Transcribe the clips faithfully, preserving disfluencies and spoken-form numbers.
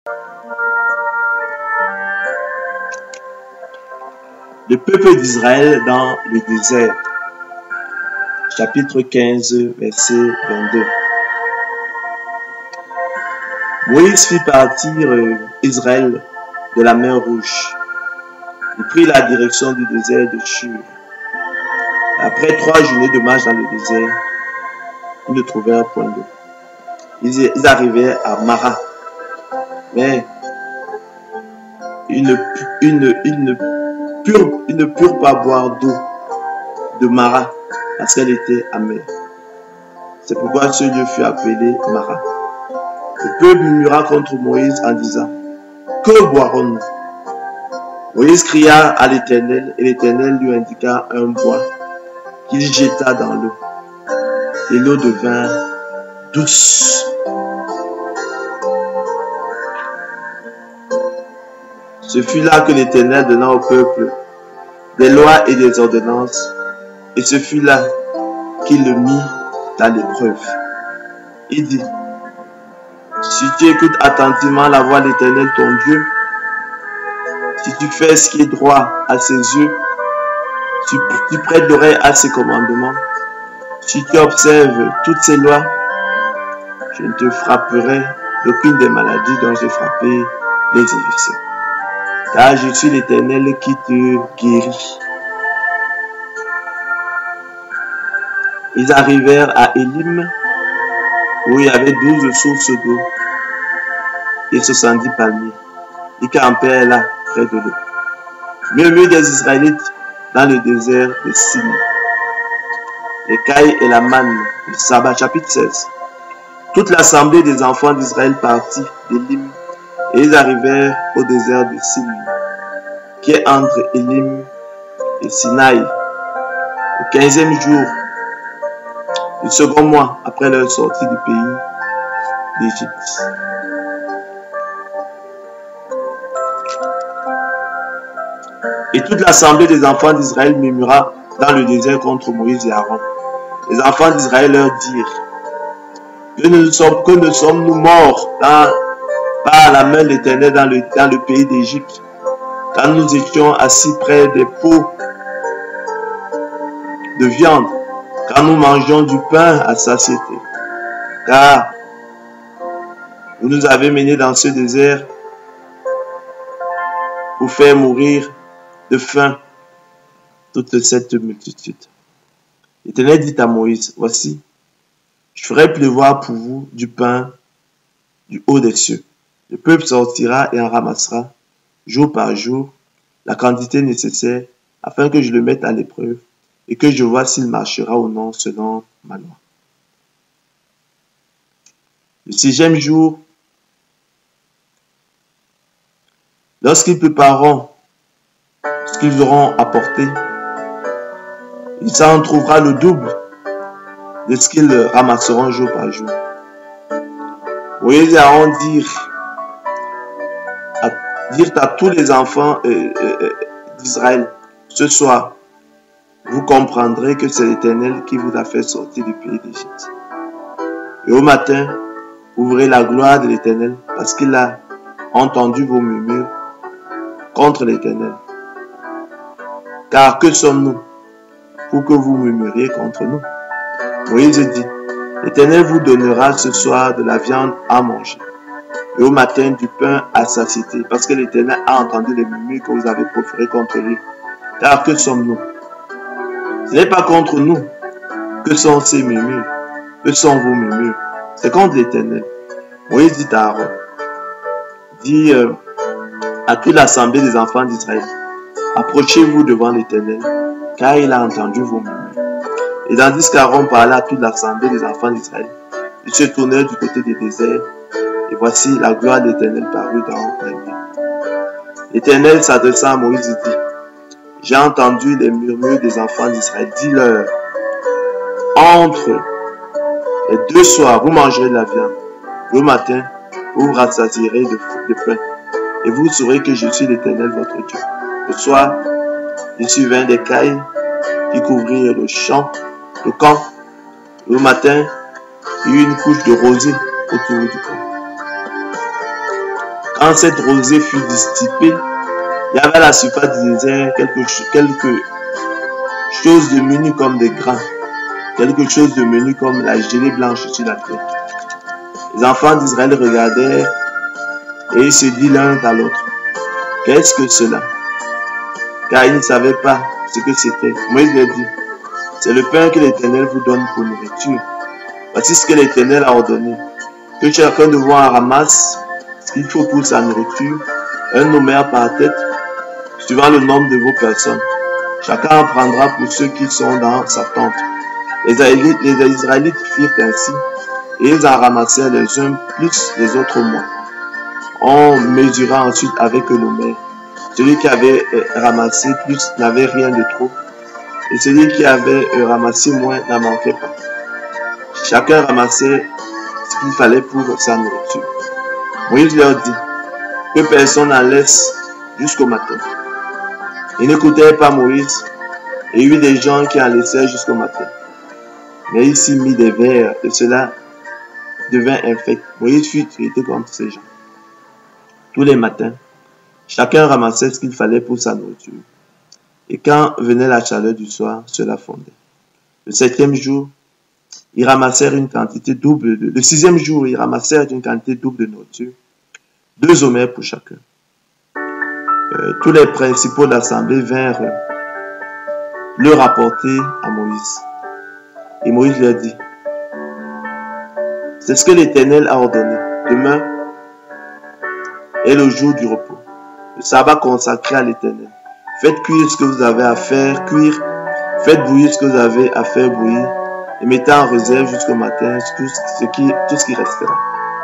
Le peuple d'Israël dans le désert. Chapitre quinze, verset vingt-deux. Moïse fit partir Israël de la mer Rouge. Il prit la direction du désert de Shur. Après trois journées de marche dans le désert, ils ne trouvèrent point d'eau. Ils, ils arrivèrent à Mara, mais ils ne, ils ne, ils ne, purent, ils ne purent pas boire d'eau de Mara parce qu'elle était amère. C'est pourquoi ce lieu fut appelé Mara. Le peuple murmura contre Moïse en disant: que boirons-nous? Moïse cria à l'Éternel, et l'Éternel lui indiqua un bois qu'il jeta dans l'eau, et l'eau devint douce. Ce fut là que l'Éternel donna au peuple des lois et des ordonnances, et ce fut là qu'il le mit dans l'épreuve. Il dit: si tu écoutes attentivement la voix de l'Éternel ton Dieu, si tu fais ce qui est droit à ses yeux, si tu prêtes l'oreille à ses commandements, si tu observes toutes ses lois, je ne te frapperai d'aucune des maladies dont j'ai frappé les Égyptiens. Car je suis l'Éternel qui te guérit. Ils arrivèrent à Élim, où il y avait douze sources d'eau et soixante-dix palmiers. Ils campèrent là, près de l'eau. Murmure des Israélites dans le désert de Sin. L'écaille et la manne, le sabbat, chapitre seize. Toute l'assemblée des enfants d'Israël partit d'Élim et ils arrivèrent au désert de Sin, qui est entre Élim et Sinaï, le quinzième jour du second mois après leur sortie du pays d'Égypte. Et toute l'assemblée des enfants d'Israël murmura dans le désert contre Moïse et Aaron. Les enfants d'Israël leur dirent: que ne sommes, que ne sommes-nous morts dans, par la main de l'Éternel dans le, dans le pays d'Égypte, quand nous étions assis près des pots de viande, quand nous mangeons du pain à satiété. Car vous nous avez menés dans ce désert pour faire mourir de faim toute cette multitude. L'Éternel dit à Moïse: voici, je ferai pleuvoir pour vous du pain du haut des cieux. Le peuple sortira et en ramassera jour par jour la quantité nécessaire afin que je le mette à l'épreuve et que je vois s'il marchera ou non selon ma loi. Le sixième jour, lorsqu'ils prépareront ce qu'ils auront apporté, il s'en trouvera le double de ce qu'ils ramasseront jour par jour. Moïse et Aaron dirent à, dirent à tous les enfants euh, euh, d'Israël: ce soir, vous comprendrez que c'est l'Éternel qui vous a fait sortir du pays d'Égypte. Et au matin, vous verrez la gloire de l'Éternel, parce qu'il a entendu vos murmures contre l'Éternel. Car que sommes-nous pour que vous murmuriez contre nous? Moïse dit: l'Éternel vous donnera ce soir de la viande à manger, et au matin du pain à satiété, parce que l'Éternel a entendu les murmures que vous avez proférés contre lui. Car que sommes-nous? Ce n'est pas contre nous que sont ces murmures, que sont vos murmures, c'est contre l'Éternel. Moïse dit à Aaron, dit euh, à toute l'assemblée des enfants d'Israël: approchez-vous devant l'Éternel, car il a entendu vos murmures. Et tandis qu'Aaron parlait à toute l'assemblée des enfants d'Israël, ils se tournèrent du côté du désert, et voici la gloire de l'Éternel parut dans la nuit. L'Éternel s'adressa à Moïse et dit: j'ai entendu les murmures des enfants d'Israël. Dis-leur: entre les deux soirs, vous mangerez de la viande, et au matin, vous vous rassasierez de, de pain, et vous saurez que je suis l'Éternel votre Dieu. Le soir, il survint des cailles qui couvrirent le champ, le camp. Le matin, il y eut une couche de rosée autour du camp. Quand cette rosée fut dissipée, il y avait à la surface du désert quelque, quelque chose de menu comme des grains, quelque chose de menu comme la gelée blanche sur la terre. Les enfants d'Israël regardèrent et ils se dirent l'un à l'autre, qu'est-ce que cela? Car ils ne savaient pas ce que c'était. Moïse leur dit, c'est le pain que l'Éternel vous donne pour nourriture. Voici ce que l'Éternel a ordonné, que chacun de vous en ramasse ce qu'il faut pour sa nourriture, un homère par tête, suivant le nombre de vos personnes. Chacun en prendra pour ceux qui sont dans sa tente. Les Israélites, les Israélites firent ainsi, et ils en ramassèrent les uns plus, les autres moins. On mesura ensuite avec l'homère. Celui qui avait ramassé plus n'avait rien de trop, et celui qui avait ramassé moins n'en manquait pas. Chacun ramassait ce qu'il fallait pour sa nourriture. Moïse leur dit que personne n'en laisse jusqu'au matin. Ils n'écoutaient pas Moïse, et il y eut des gens qui en laissèrent jusqu'au matin. Mais il s'y mit des vers, et cela devint infect. Moïse fut traité contre ces gens. Tous les matins, chacun ramassait ce qu'il fallait pour sa nourriture. Et quand venait la chaleur du soir, cela fondait. Le septième jour, ils ramassèrent une quantité double de... Le sixième jour, ils ramassèrent une quantité double de nourriture. Deux homères pour chacun. Euh, tous les principaux de l'assemblée vinrent le rapporter à Moïse. Et Moïse leur dit, c'est ce que l'Éternel a ordonné. Demain est le jour du repos, le sabbat consacré à l'Éternel. Faites cuire ce que vous avez à faire cuire, faites bouillir ce que vous avez à faire bouillir, et mettez en réserve jusqu'au matin tout ce qui, tout ce qui restera.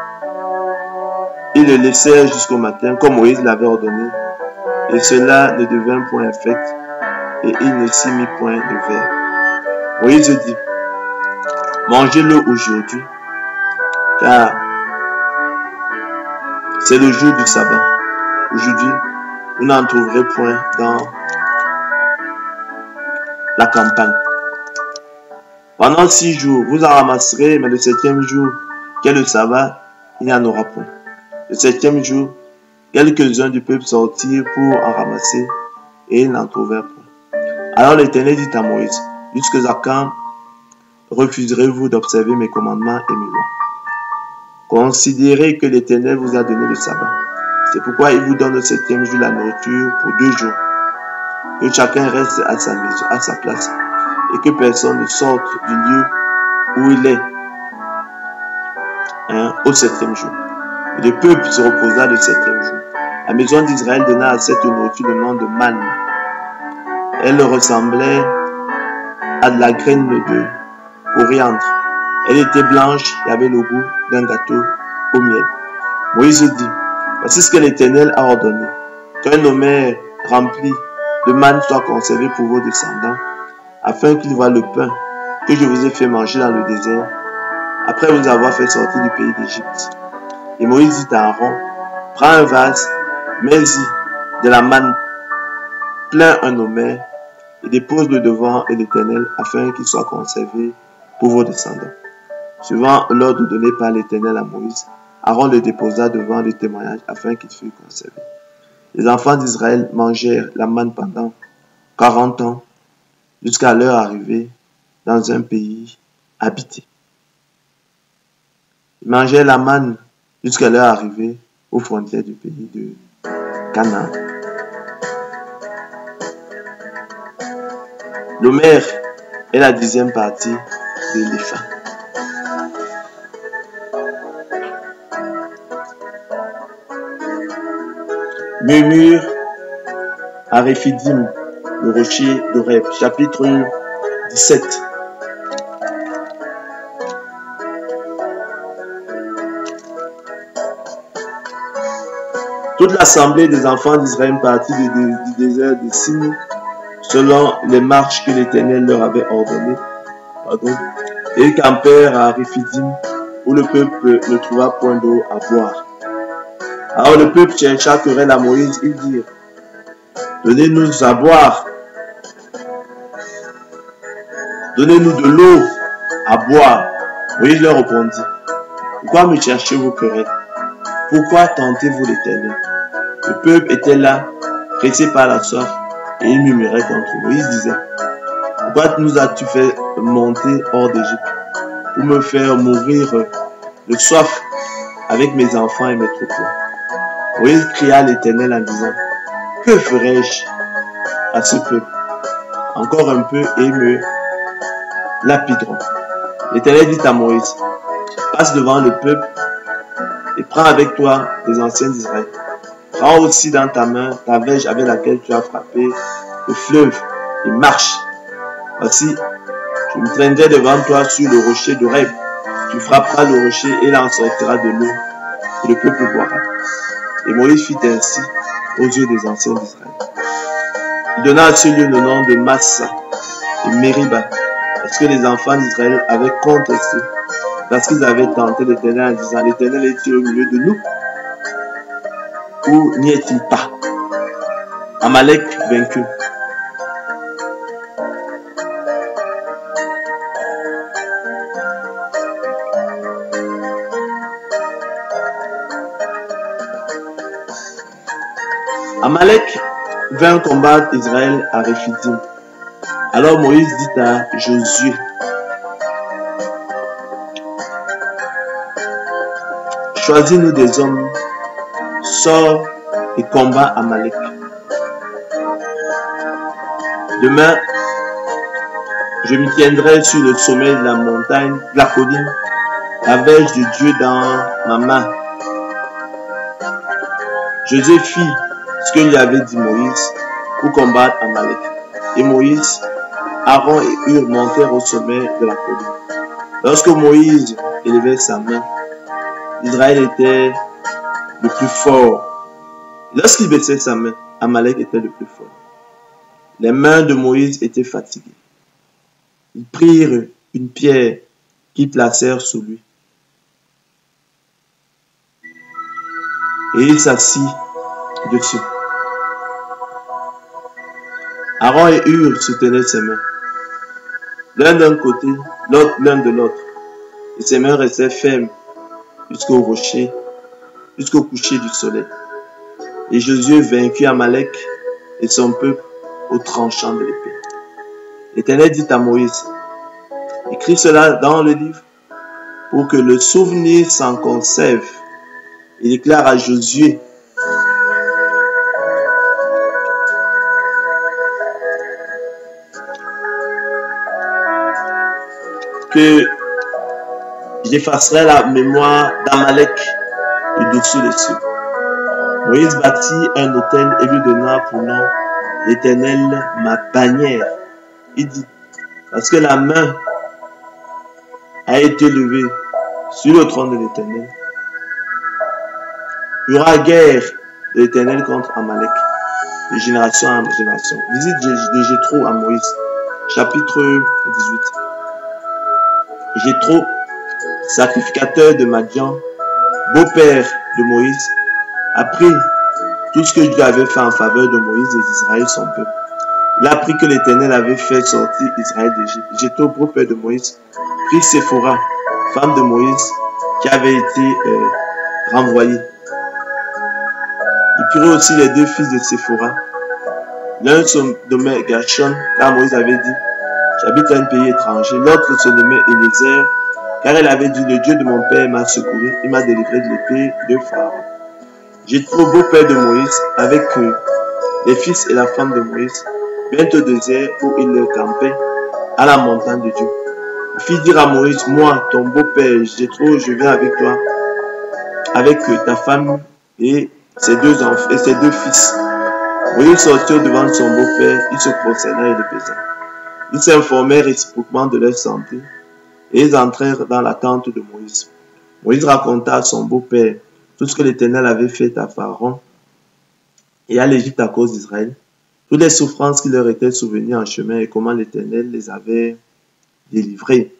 Ils le laissèrent jusqu'au matin, comme Moïse l'avait ordonné, et cela ne devint point infect, et il ne s'y mit point de verre. Moïse dit, mangez-le aujourd'hui, car c'est le jour du sabbat. Aujourd'hui, vous n'en trouverez point dans la campagne. Pendant six jours, vous en ramasserez, mais le septième jour, qui est le sabbat, il n'y en aura point. Le septième jour, quelques-uns du peuple sortirent pour en ramasser, et ils n'en trouvèrent point. Alors l'Éternel dit à Moïse, jusqu'à quand refuserez-vous d'observer mes commandements et mes lois? Considérez que l'Éternel vous a donné le sabbat. C'est pourquoi il vous donne le septième jour la nourriture pour deux jours. Que chacun reste à sa maison, à sa place, et que personne ne sorte du lieu où il est hein, au septième jour. Et le peuple se reposa le septième jour. La maison d'Israël donna à cette nourriture le nom de manne. Elle ressemblait à de la graine de coriandre. Elle était blanche et avait le goût d'un gâteau au miel. Moïse dit, voici ce que l'Éternel a ordonné, qu'un homère rempli de manne soit conservé pour vos descendants, afin qu'ils voient le pain que je vous ai fait manger dans le désert, après vous avoir fait sortir du pays d'Égypte. Et Moïse dit à Aaron, prends un vase, mets-y de la manne plein un homère, et dépose-le devant l'Éternel, afin qu'il soit conservé pour vos descendants. Suivant l'ordre donné par l'Éternel à Moïse, Aaron le déposa devant le témoignage afin qu'il fût conservé. Les enfants d'Israël mangèrent la manne pendant quarante ans, jusqu'à leur arrivée dans un pays habité. Ils mangèrent la manne jusqu'à leur arrivée aux frontières du pays de Canaan. L'homère est la dixième partie de l'épha. Murmure à Réphidim, le rocher d'Oreb, chapitre dix-sept. Toute l'assemblée des enfants d'Israël partit du, du, du désert de Sin, selon les marches que l'Éternel leur avait ordonnées. Pardon. Et ils campèrent à Réphidim, où le peuple ne trouva point d'eau à boire. Alors le peuple chercha querelle à Moïse, ils dirent, donnez-nous à boire, donnez-nous de l'eau à boire. Moïse leur répondit, pourquoi me cherchez-vous querelle? pourquoi tentez-vous l'Éternel? Le peuple était là, pressé par la soif, et il murmurait contre Moïse, disait, pourquoi nous as-tu fait monter hors d'Égypte pour me faire mourir de soif avec mes enfants et mes troupeaux? Moïse cria à l'Éternel en disant, que ferai-je à ce peuple? Encore un peu et ils me lapideront. L'Éternel dit à Moïse, passe devant le peuple et prends avec toi les anciens d'Israël. Prends aussi dans ta main ta verge avec laquelle tu as frappé le fleuve et marche. Voici, je me traînerai devant toi sur le rocher d'Horeb. Tu frapperas le rocher et il en sortira de l'eau et le peuple boira. Et Moïse fit ainsi aux yeux des anciens d'Israël. Il donna à ce lieu le nom de Massa et Mériba, parce que les enfants d'Israël avaient contesté, parce qu'ils avaient tenté l'Éternel en disant, l'Éternel est-il au milieu de nous ou n'y est-il pas? Amalek vaincu. Amalek vint combattre Israël à Réphidim. Alors Moïse dit à Josué, choisis-nous des hommes, sors et combat Amalek. Demain, je me tiendrai sur le sommet de la montagne, de la colline, la verge de Dieu dans ma main. Josué fit ce que lui avait dit Moïse pour combattre Amalek. Et Moïse, Aaron et Hur montèrent au sommet de la colline. Lorsque Moïse élevait sa main, Israël était le plus fort. Lorsqu'il baissait sa main, Amalek était le plus fort. Les mains de Moïse étaient fatiguées. Ils prirent une pierre qu'ils placèrent sous lui. Et il s'assit dessus. Aaron et Hur soutenaient ses mains, l'un d'un côté, l'autre l'un de l'autre, et ses mains restaient fermes jusqu'au rocher, jusqu'au coucher du soleil. Et Josué vainquit Amalek et son peuple au tranchant de l'épée. L'Éternel dit à Moïse, écris cela dans le livre pour que le souvenir s'en conserve. Il déclare à Josué, que j'effacerai la mémoire d'Amalek du dessous des cieux. Moïse bâtit un autel et lui donna pour nom l'Éternel ma bannière. Il dit, parce que la main a été levée sur le trône de l'Éternel, il y aura guerre de l'Éternel contre Amalek, de génération en génération. Visite de Jéthro à Moïse, chapitre dix-huit. Jéthro, sacrificateur de Madian, beau-père de Moïse, a pris tout ce que Dieu avait fait en faveur de Moïse et d'Israël, son peuple. Il a appris que l'Éternel avait fait sortir Israël d'Égypte. Jéthro, beau-père de Moïse, prit Séphora, femme de Moïse, qui avait été euh, renvoyée. Il prit aussi les deux fils de Séphora. L'un se nommait Gershon, car Moïse avait dit, j'habite un pays étranger. L'autre se nommait Élézer, car elle avait dit, le Dieu de mon père m'a secouru, il m'a délivré de l'épée de Pharaon. Jéthro, beau-père de Moïse, avec euh, les fils et la femme de Moïse, vint au désert où il leur campait, à la montagne de Dieu. Il fit dire à Moïse, moi, ton beau-père, Jéthro, je viens avec toi, avec euh, ta femme et ses deux enfants et ses deux fils. Moïse sortit devant son beau-père, il se prosterna et le baisa. Ils s'informèrent réciproquement de leur santé et ils entrèrent dans la tente de Moïse. Moïse raconta à son beau-père tout ce que l'Éternel avait fait à Pharaon et à l'Égypte à cause d'Israël, toutes les souffrances qui leur étaient survenues en chemin et comment l'Éternel les avait délivrés.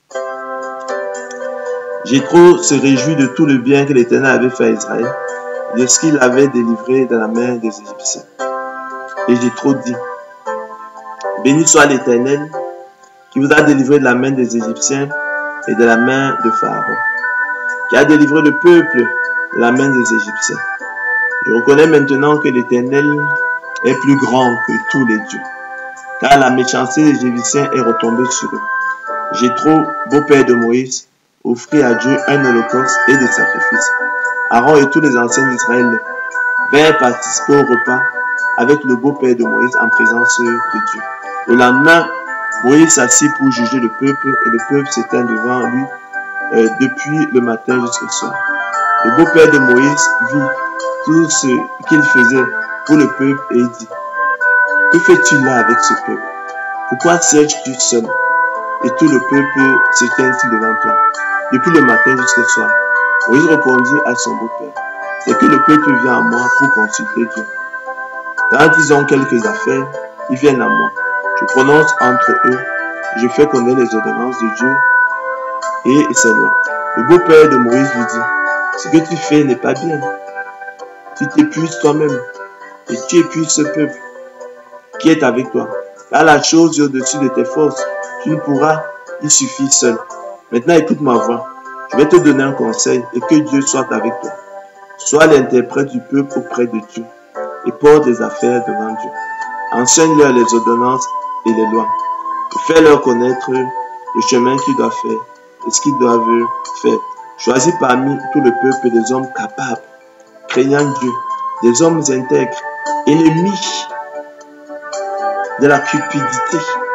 Jéthro se réjouit de tout le bien que l'Éternel avait fait à Israël et de ce qu'il avait délivré de la main des Égyptiens. Et Jéthro dit, béni soit l'Éternel qui vous a délivré de la main des Égyptiens et de la main de Pharaon, qui a délivré le peuple de la main des Égyptiens. Je reconnais maintenant que l'Éternel est plus grand que tous les dieux, car la méchanceté des Égyptiens est retombée sur eux. Jéthro, beau-père de Moïse, offrit à Dieu un holocauste et des sacrifices. Aaron et tous les anciens d'Israël vinrent participer au repas avec le beau-père de Moïse en présence de Dieu. Le lendemain, Moïse s'assit pour juger le peuple et le peuple s'étend devant lui euh, depuis le matin jusqu'au soir. Le beau-père de Moïse vit tout ce qu'il faisait pour le peuple et dit: que fais-tu là avec ce peuple? Pourquoi sièges-tu seul? Et tout le peuple se tient ici devant toi, depuis le matin jusqu'au soir. Moïse répondit à son beau-père: c'est que le peuple vient à moi pour consulter Dieu. Quand ils ont quelques affaires, ils viennent à moi. Je prononce entre eux, je fais connaître les ordonnances de Dieu et ses lois. Le beau-père de Moïse lui dit: ce que tu fais n'est pas bien. Tu t'épuises toi-même et tu épuises ce peuple qui est avec toi. Car la chose est au-dessus de tes forces. Tu ne pourras y suffire seul. Maintenant, écoute ma voix. Je vais te donner un conseil et que Dieu soit avec toi. Sois l'interprète du peuple auprès de Dieu et porte les affaires devant Dieu. Enseigne-leur les ordonnances et les lois. Et fais-leur connaître le chemin qu'ils doivent faire et ce qu'ils doivent faire. Choisis parmi tout le peuple des hommes capables, craignant Dieu, des hommes intègres, ennemis de la cupidité.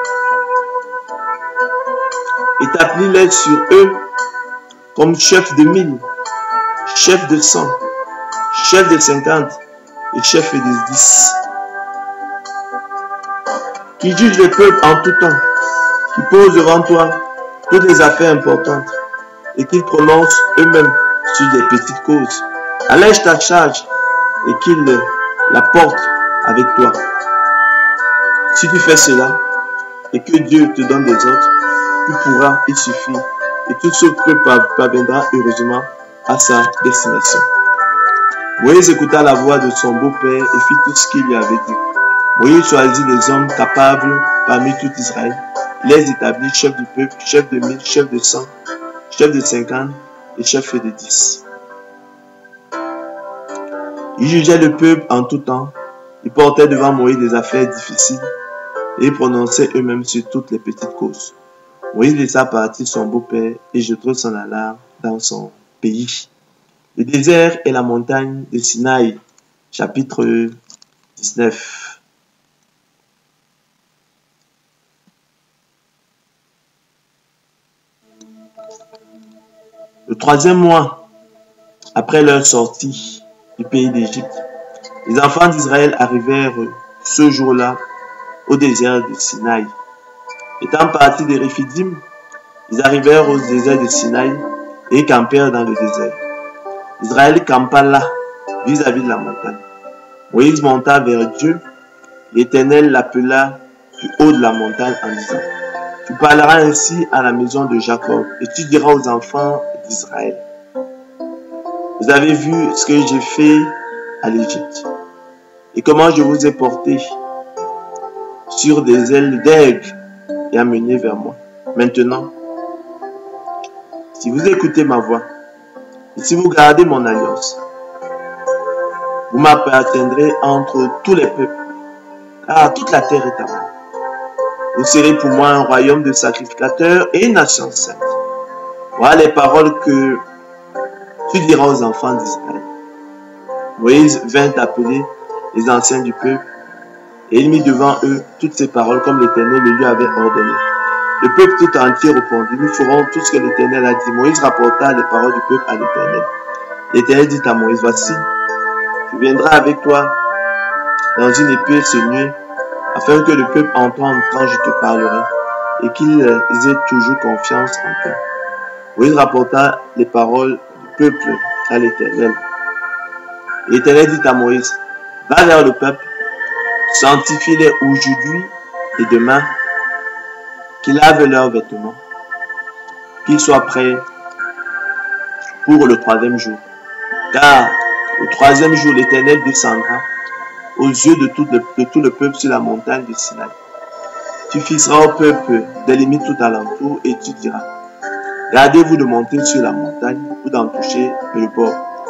Établis-les sur eux comme chefs de mille, chefs de cent, chefs de cinquante et chefs de dix. Qui jugent le peuple en tout temps, qui posent devant toi toutes les affaires importantes et qu'ils prononcent eux-mêmes sur des petites causes. Allège ta charge et qu'ils la portent avec toi. Si tu fais cela et que Dieu te donne des ordres, tu pourras y suffire et tout ce peuple parviendra heureusement à sa destination. Moïse écouta la voix de son beau-père et fit tout ce qu'il lui avait dit. Moïse choisit des hommes capables parmi tout Israël. Il les établit chefs du peuple, chefs de mille, chefs de cent, chefs de cinquante et chefs de dix. Ils jugeaient le peuple en tout temps. Ils portaient devant Moïse des affaires difficiles et ils prononçaient eux-mêmes sur toutes les petites causes. Moïse laissa partir son beau-père et Jéthro s'en alla dans son pays. Le désert et la montagne de Sinaï, chapitre dix-neuf. Le troisième mois, après leur sortie du pays d'Égypte, les enfants d'Israël arrivèrent ce jour-là au désert de Sinaï. Étant partis de Réphidim, ils arrivèrent au désert de Sinaï et campèrent dans le désert. Israël campa là, vis-à-vis de la montagne. Moïse monta vers Dieu. L'Éternel l'appela du haut de la montagne en disant: tu parleras ainsi à la maison de Jacob et tu diras aux enfants d'Israël: vous avez vu ce que j'ai fait à l'Égypte et comment je vous ai porté sur des ailes d'aigle et amené vers moi. Maintenant, si vous écoutez ma voix et si vous gardez mon alliance, vous m'appartiendrez entre tous les peuples, car toute la terre est à moi. Vous serez pour moi un royaume de sacrificateurs et une nation sainte. Voilà les paroles que tu diras aux enfants d'Israël. Moïse vint appeler les anciens du peuple et il mit devant eux toutes ces paroles comme l'Éternel le lui avait ordonné. Le peuple tout entier répondit: nous ferons tout ce que l'Éternel a dit. Moïse rapporta les paroles du peuple à l'Éternel. L'Éternel dit à Moïse: voici, je viendrai avec toi dans une épée nuée, afin que le peuple entende quand je te parlerai et qu'ils aient toujours confiance en toi. Moïse rapporta les paroles du peuple à l'Éternel. L'Éternel dit à Moïse: va vers le peuple, sanctifie-les aujourd'hui et demain, qu'ils lavent leurs vêtements, qu'ils soient prêts pour le troisième jour. Car le troisième jour, l'Éternel descendra aux yeux de tout, le, de tout le peuple sur la montagne de Sinaï. Tu fixeras au peuple des limites tout alentour et tu diras: gardez-vous de monter sur la montagne ou d'en toucher le bord,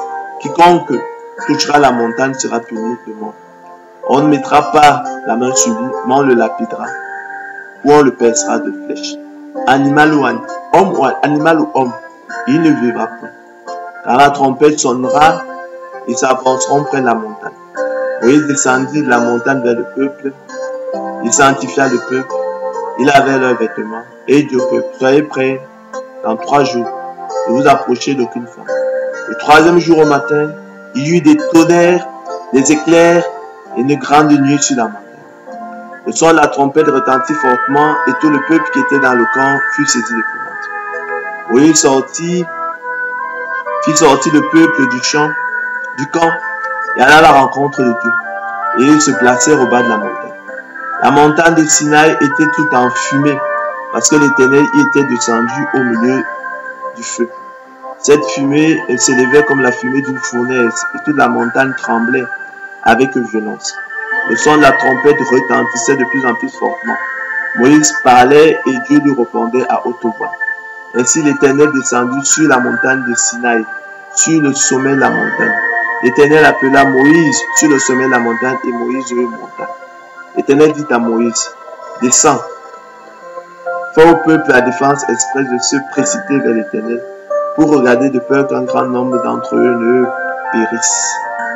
Quiconque touchera la montagne sera puni de mort. On ne mettra pas la main sur lui, mais on le lapidera, ou on le percera de flèches. Animal ou an- homme ou animal ou homme, il ne vivra point. Car la trompette sonnera, ils s'avanceront près de la montagne. Moïse descendit de la montagne vers le peuple, il sanctifia le peuple, il avait leurs vêtements, et dit au peuple, soyez prêts dans trois jours, ne vous approchez d'aucune femme. Le troisième jour au matin, il y eut des tonnerres, des éclairs et une grande nuée sur la montagne. Le son de la trompette retentit fortement et tout le peuple qui était dans le camp fut saisi d'épouvante. Moïse sortit, fit sortir le peuple du champ, du camp et alla à la rencontre de Dieu. Et ils se placèrent au bas de la montagne. La montagne de Sinaï était toute en fumée parce que l'Éternel y était descendu au milieu du feu. Cette fumée s'élevait comme la fumée d'une fournaise et toute la montagne tremblait avec violence. Le son de la trompette retentissait de plus en plus fortement. Moïse parlait et Dieu lui répondait à haute voix. Ainsi l'Éternel descendit sur la montagne de Sinaï, sur le sommet de la montagne. L'Éternel appela Moïse sur le sommet de la montagne et Moïse y monta. L'Éternel dit à Moïse, descends, fais au peuple la défense expresse de se précipiter vers l'Éternel pour regarder de peur qu'un grand nombre d'entre eux ne périssent.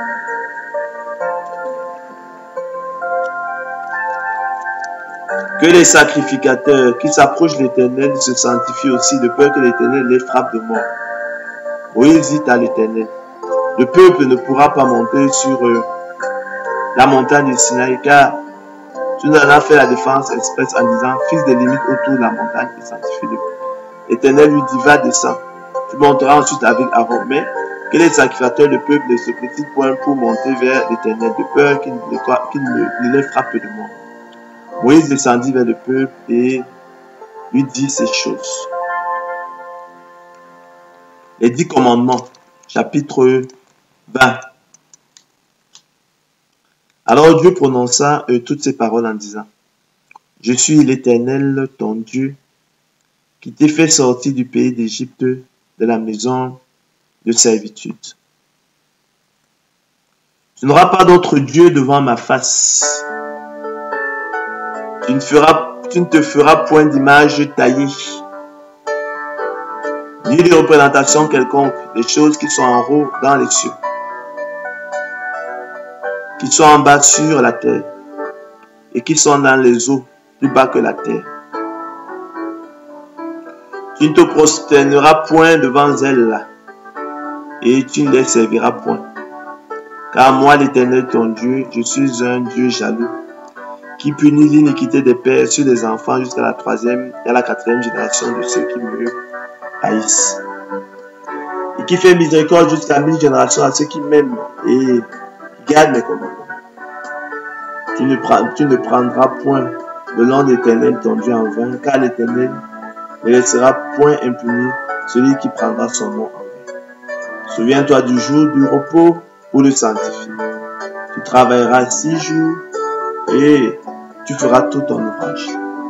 Que les sacrificateurs qui s'approchent de l'Éternel se sanctifient aussi de peur que l'Éternel les frappe de mort. Moïse dit à l'Éternel, le peuple ne pourra pas monter sur euh, la montagne de Sinaï car tu nous en as fait la défense expresse en disant, fixe des limites autour de la montagne et sanctifie-le. L'Éternel lui dit, va descendre. Tu monteras ensuite avec Aaron, mais que les sacrificateurs du peuple ne se précipitent point pour monter vers l'Éternel de peur qu'il ne, qu'il ne les frappe de mort. Moïse descendit vers le peuple et lui dit ces choses. Les dix commandements, chapitre vingt. Alors Dieu prononça euh, toutes ces paroles en disant, je suis l'Éternel, ton Dieu, qui t'ai fait sortir du pays d'Égypte, de la maison de servitude. Tu n'auras pas d'autre Dieu devant ma face. Tu ne, feras, tu ne te feras point d'image taillée, ni de représentation quelconque des choses qui sont en haut dans les cieux, qui sont en bas sur la terre, et qui sont dans les eaux plus bas que la terre. Tu ne te prosterneras point devant elles, et tu ne les serviras point. Car moi, l'Éternel ton Dieu, je suis un Dieu jaloux, qui punit l'iniquité des pères sur les enfants jusqu'à la troisième et à la quatrième génération de ceux qui me haïssent. Et qui fait miséricorde jusqu'à mille générations à ceux qui m'aiment et gardent mes commandements. Tu ne, prends, tu ne prendras point le nom de l'Éternel ton Dieu en vain, car l'Éternel ne laissera point impuni celui qui prendra son nom en vain. Souviens-toi du jour du repos pour le sanctifier. Tu travailleras six jours et tu feras tout ton ouvrage.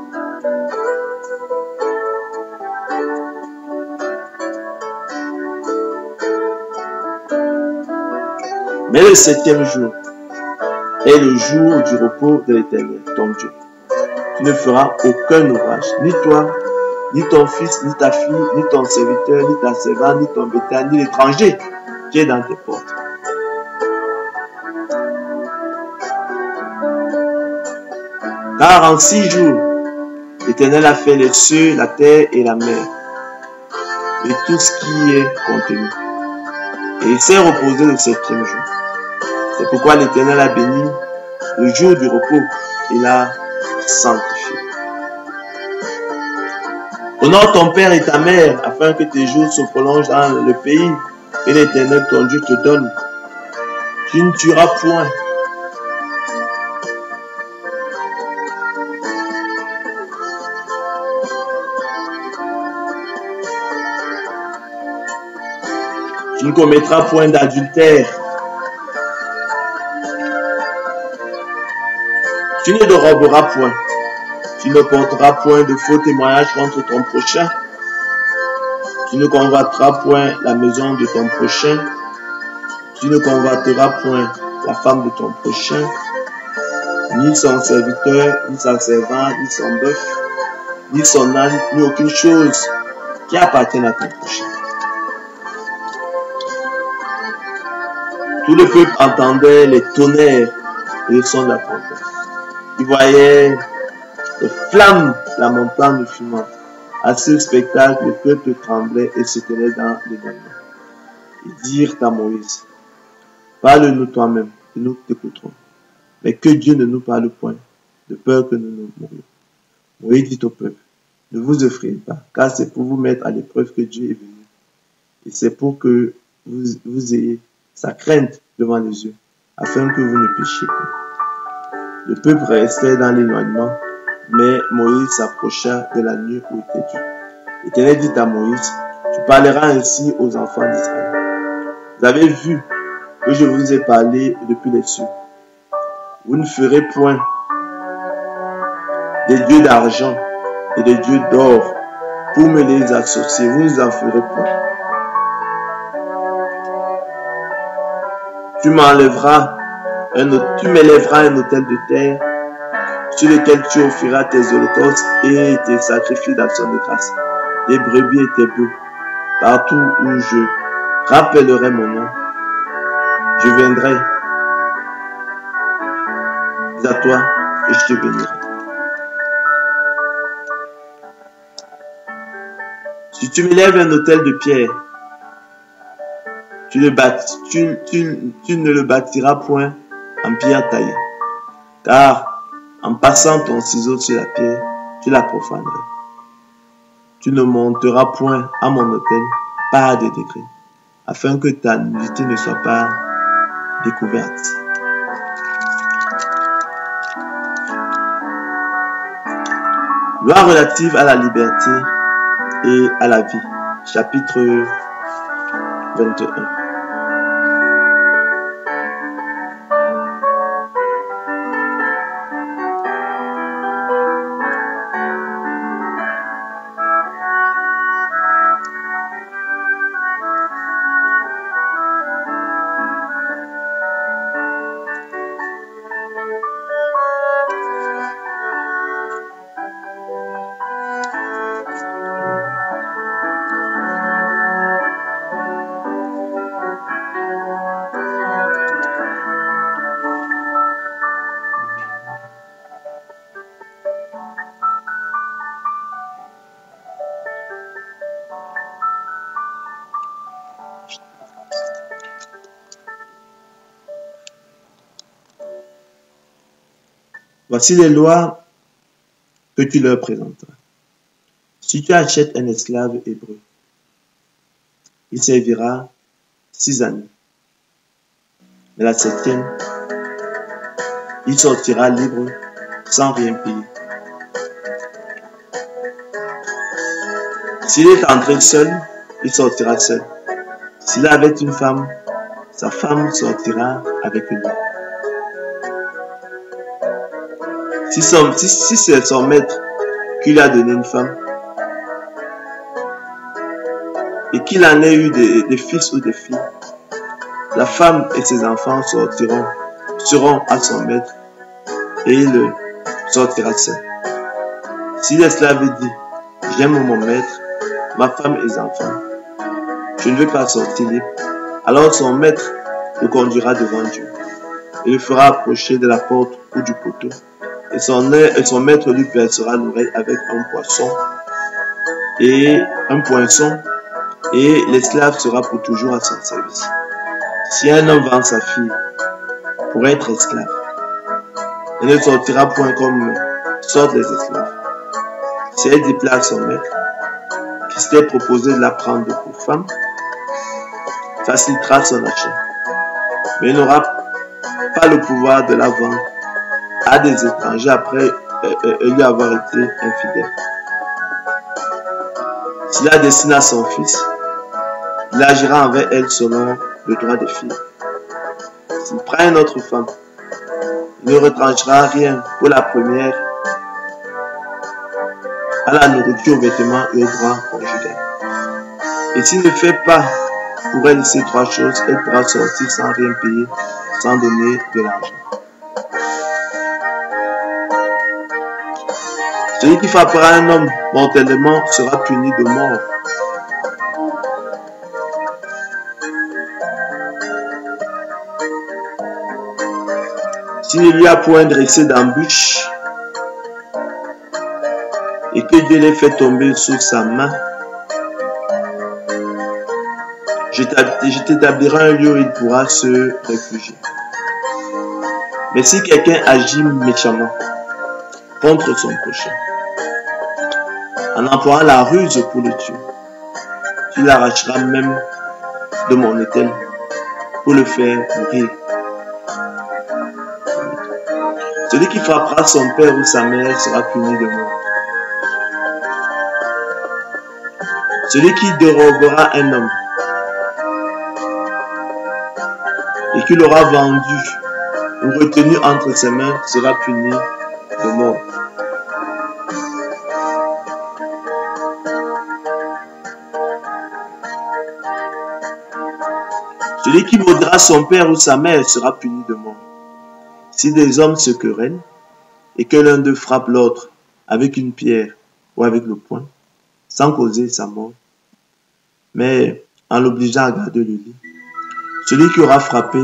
Mais le septième jour est le jour du repos de l'Éternel, ton Dieu. Tu ne feras aucun ouvrage, ni toi, ni ton fils, ni ta fille, ni ton serviteur, ni ta servante, ni ton bétail, ni l'étranger qui est dans tes portes. Car en six jours, l'Éternel a fait les cieux, la terre et la mer, et tout ce qui est contenu. Et il s'est reposé le septième jour. C'est pourquoi l'Éternel a béni le jour du repos et l'a sanctifié. Honore ton père et ta mère, afin que tes jours se prolongent dans le pays que l'Éternel ton Dieu te donne. Tu ne tueras point. Tu ne commettras point d'adultère. Tu ne déroberas point. Tu ne porteras point de faux témoignages contre ton prochain. Tu ne convoiteras point la maison de ton prochain. Tu ne convoiteras point la femme de ton prochain, ni son serviteur, ni sa servante, ni son bœuf, ni son âne, ni aucune chose qui appartienne à ton prochain. Tout le peuple entendait les tonnerres et le son de la trompette. Il voyait les flammes de la montagne fumante. À ce spectacle, le peuple tremblait et se tenait dans l'éloignement. Ils dirent à Moïse, parle-nous toi-même, et nous t'écouterons. Mais que Dieu ne nous parle point, de peur que nous nous mourions. Moïse dit au peuple, ne vous effrayez pas, car c'est pour vous mettre à l'épreuve que Dieu est venu. Et c'est pour que vous, vous ayez sa crainte devant les yeux, afin que vous ne péchiez pas. Le peuple restait dans l'éloignement, mais Moïse s'approcha de la nuée où était Dieu. L'Éternel dit à Moïse, tu parleras ainsi aux enfants d'Israël. Vous avez vu que je vous ai parlé depuis les cieux. Vous ne ferez point des dieux d'argent et des dieux d'or pour me les associer. Vous ne en ferez point. Tu m'enlèveras un, tu m'élèveras un autel de terre sur lequel tu offriras tes holocaustes et tes sacrifices d'action de grâce, tes brebis et tes bœufs. Partout où je rappellerai mon nom, je viendrai à toi et je te bénirai. Si tu m'élèves un autel de pierre, tu, le bâtis, tu, tu, tu ne le bâtiras point en pierre taillée, car en passant ton ciseau sur la pierre, tu la profanerais. Tu ne monteras point à mon autel par des degrés, afin que ta nudité ne soit pas découverte. Loi relative à la liberté et à la vie, chapitre vingt et un. Voici les lois que tu leur présenteras. Si tu achètes un esclave hébreu, il servira six années. Mais la septième, il sortira libre sans rien payer. S'il est entré seul, il sortira seul. S'il avait une femme, sa femme sortira avec lui. Si, son, si, si c'est son maître qui lui a donné une femme et qu'il en ait eu des, des fils ou des filles, la femme et ses enfants sortiront, seront à son maître et il sortira seul. Si l'esclave dit, j'aime mon maître, ma femme et les enfants, je ne veux pas sortir libre, alors son maître le conduira devant Dieu et le fera approcher de la porte ou du poteau. Et son, et son maître lui percera l'oreille avec un poisson et un poinçon, et l'esclave sera pour toujours à son service. Si un homme vend sa fille pour être esclave, elle ne sortira point comme sortent les esclaves. Si elle déplace à son maître, qui s'était proposé de la prendre pour femme, facilitera son achat, mais il n'aura pas le pouvoir de la vendre à des étrangers après euh, euh, lui avoir été infidèle. S'il la destine à son fils, il agira envers elle selon le droit des filles. S'il prend une autre femme, il ne retranchera rien pour la première, à la nourriture, aux vêtements et au droit conjugal. Et s'il ne fait pas pour elle ces trois choses, elle pourra sortir sans rien payer, sans donner de l'argent. Celui qui frappera un homme mortellement sera puni de mort. S'il lui a point dressé d'embûche et que Dieu l'ait fait tomber sous sa main, je t'établirai un lieu où il pourra se réfugier. Mais si quelqu'un agit méchamment contre son prochain, en employant la ruse pour le tuer, tu l'arracheras même de mon autel pour le faire mourir. Celui qui frappera son père ou sa mère sera puni de mort. Celui qui dérobera un homme et qui l'aura vendu ou retenu entre ses mains sera puni de mort. Celui qui maudira son père ou sa mère sera puni de mort. Si des hommes se querellent et que l'un d'eux frappe l'autre avec une pierre ou avec le poing, sans causer sa mort, mais en l'obligeant à garder le lit, celui qui aura frappé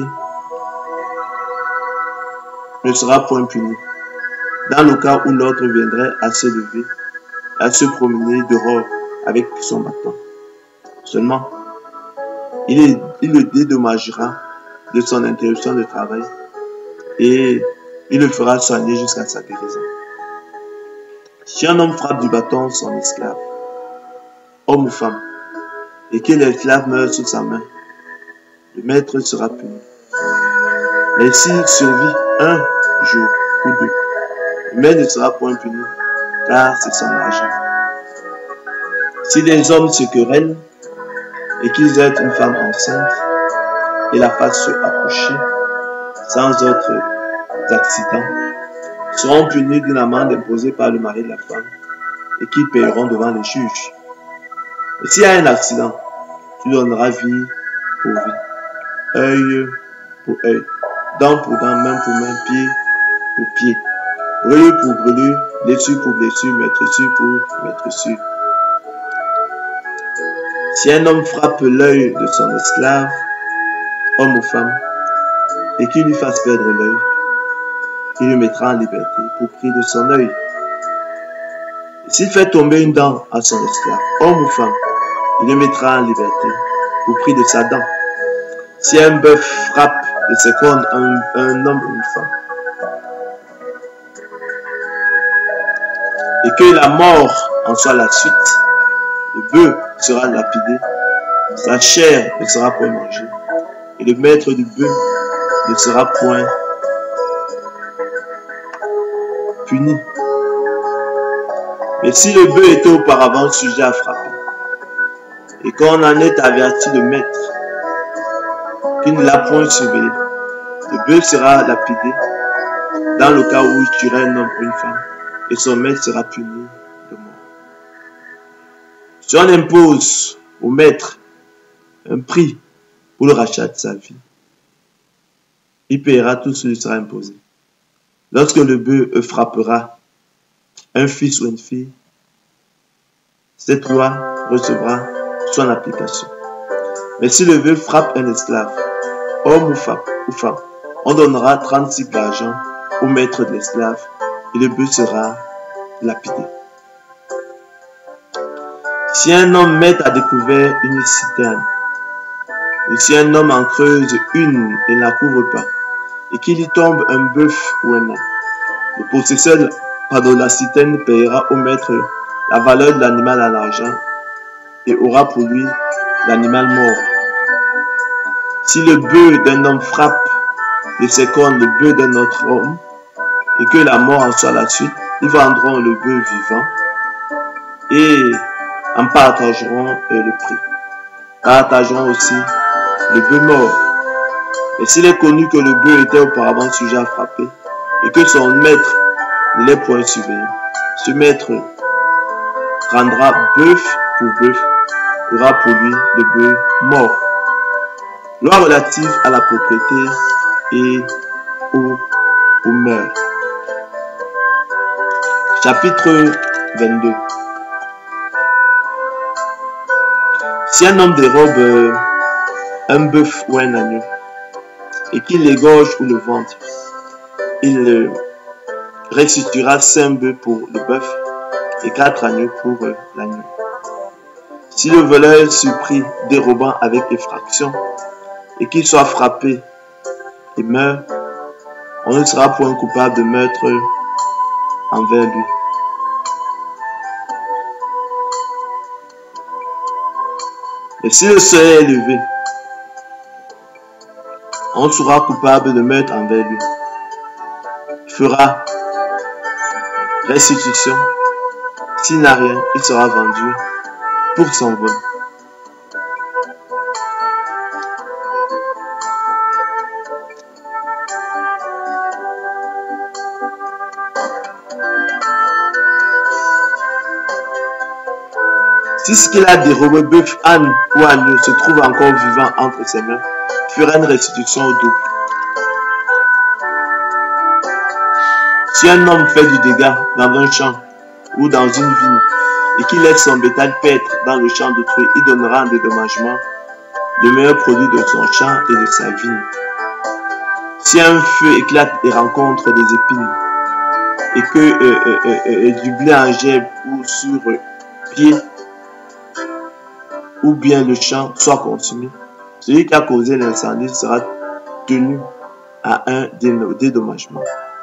ne sera point puni, dans le cas où l'autre viendrait à se lever, à se promener dehors avec son bâton. Seulement, il, est, il le dédommagera de son interruption de travail et il le fera soigner jusqu'à sa guérison. Si un homme frappe du bâton son esclave, homme ou femme, et que l'esclave meurt sous sa main, le maître sera puni. Mais s'il survit un jour ou deux, le maître ne sera point puni, car c'est son argent. Si les hommes se querellent et qu'ils aient une femme enceinte et la fassent accoucher sans autres accidents, seront punis d'une amende imposée par le mari de la femme et qui paieront devant les juges. Et s'il y a un accident, tu donneras vie pour vie, œil pour œil, dent pour dent, main pour main, pied pour pied, brûlure pour brûlure, blessure pour blessure, maîtressure pour maîtressure. Si un homme frappe l'œil de son esclave, homme ou femme, et qu'il lui fasse perdre l'œil, il le mettra en liberté pour prix de son œil. S'il fait tomber une dent à son esclave, homme ou femme, il le mettra en liberté pour prix de sa dent. Si un bœuf frappe de ses cornes un, un homme ou une femme, et que la mort en soit la suite, le bœuf sera lapidé, sa chair ne sera point mangée, et le maître du bœuf ne sera point puni. Mais si le bœuf était auparavant sujet à frapper, et qu'on en est averti le maître, qu'il ne l'a point surveillé, le bœuf sera lapidé dans le cas où il tuerait un homme ou une femme, et son maître sera puni de mort. Si on impose au maître un prix pour le rachat de sa vie, il paiera tout ce qui lui sera imposé. Lorsque le bœuf frappera un fils ou une fille, cette loi recevra son application. Mais si le bœuf frappe un esclave, homme ou femme, ou femme, on donnera trente cycles d'argent au maître de l'esclave et le bœuf sera lapidé. Si un homme met à découvert une citerne, et si un homme en creuse une et ne la couvre pas, et qu'il y tombe un bœuf ou un âne, le possesseur de la citerne paiera au maître la valeur de l'animal en argent et aura pour lui l'animal mort. Si le bœuf d'un homme frappe de ses cornes le bœuf d'un autre homme, et que la mort en soit la suite, ils vendront le bœuf vivant et en partageront le prix. Partageront aussi le bœuf mort. Et s'il est connu que le bœuf était auparavant sujet à frapper, et que son maître ne l'ait point surveillé, ce maître prendra bœuf pour bœuf, aura pour lui le bœuf mort. Loi relative à la propriété et aux, aux mœurs. Chapitre vingt-deux. Si un homme dérobe euh, un bœuf ou un agneau et qu'il l'égorge ou le vende, il euh, restituera cinq bœufs pour le bœuf et quatre agneaux pour euh, l'agneau. Si le voleur est surpris dérobant avec effraction et qu'il soit frappé et meurt, on ne sera point coupable de meurtre envers lui. Et si le seuil est élevé, on sera coupable de meurtre envers lui. Il fera restitution. S'il n'a rien, il sera vendu pour son vol. Si ce qu'il a dérobé, bœuf, âne ou agneau, se trouve encore vivant entre ses mains, il fera une restitution au double. Si un homme fait du dégât dans un champ ou dans une vigne et qu'il laisse son bétail paître dans le champ d'autrui, il donnera en dédommagement le meilleur produit de son champ et de sa vigne. Si un feu éclate et rencontre des épines et que euh, euh, euh, euh, du blé en gerbe ou sur euh, pied, ou bien le champ soit consumé, celui qui a causé l'incendie sera tenu à un dédommagement.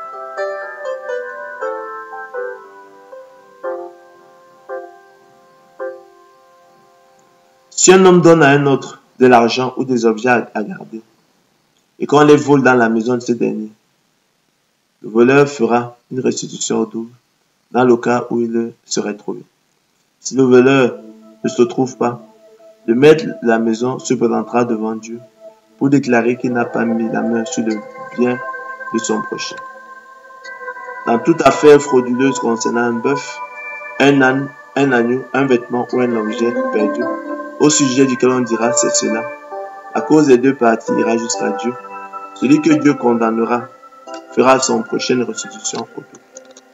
Si un homme donne à un autre de l'argent ou des objets à garder, et qu'on les vole dans la maison de ce dernier, le voleur fera une restitution au double dans le cas où il serait trouvé. Si le voleur ne se trouve pas, le maître de la maison se présentera devant Dieu pour déclarer qu'il n'a pas mis la main sur le bien de son prochain. Dans toute affaire frauduleuse concernant un bœuf, un âne, un agneau, un vêtement ou un objet perdu, au sujet duquel on dira c'est cela, à cause des deux parties ira jusqu'à Dieu, celui que Dieu condamnera fera son prochaine restitution au double.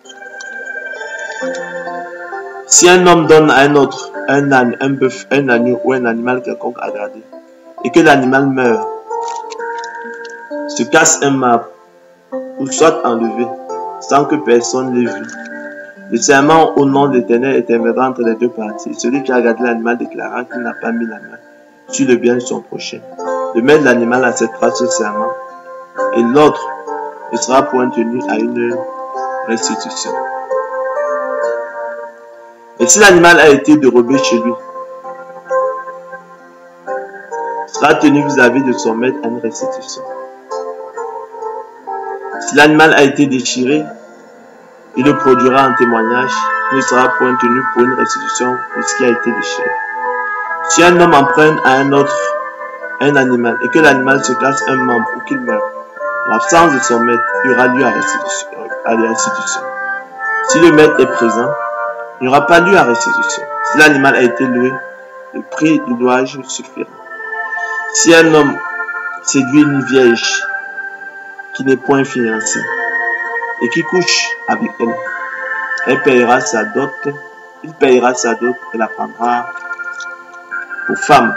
Si un homme donne à un autre un âne, un bœuf, un agneau ou un animal quelconque à garder, et que l'animal meurt, se casse un marbre, ou soit enlevé, sans que personne l'ait vu, le serment au nom de l'Éternel interviendra entre les deux parties. Celui qui a gardé l'animal déclarera qu'il n'a pas mis la main sur le bien de son prochain. Le maître de l'animal acceptera ce serment, et l'autre ne sera point tenu à une restitution. Et si l'animal a été dérobé chez lui, sera tenu vis-à-vis de son maître à une restitution. Si l'animal a été déchiré, il le produira en témoignage, il ne sera point tenu pour une restitution pour ce qui a été déchiré. Si un homme emprunte à un autre un animal et que l'animal se casse un membre ou qu'il meurt, en l'absence de son maître, il y aura lieu à restitution, à la restitution. Si le maître est présent, il n'y aura pas lieu à restitution. Si l'animal a été loué, le prix du louage suffira. Si un homme séduit une vierge qui n'est point fiancée et qui couche avec elle, elle payera sa dot, il payera sa dot et la prendra pour femme.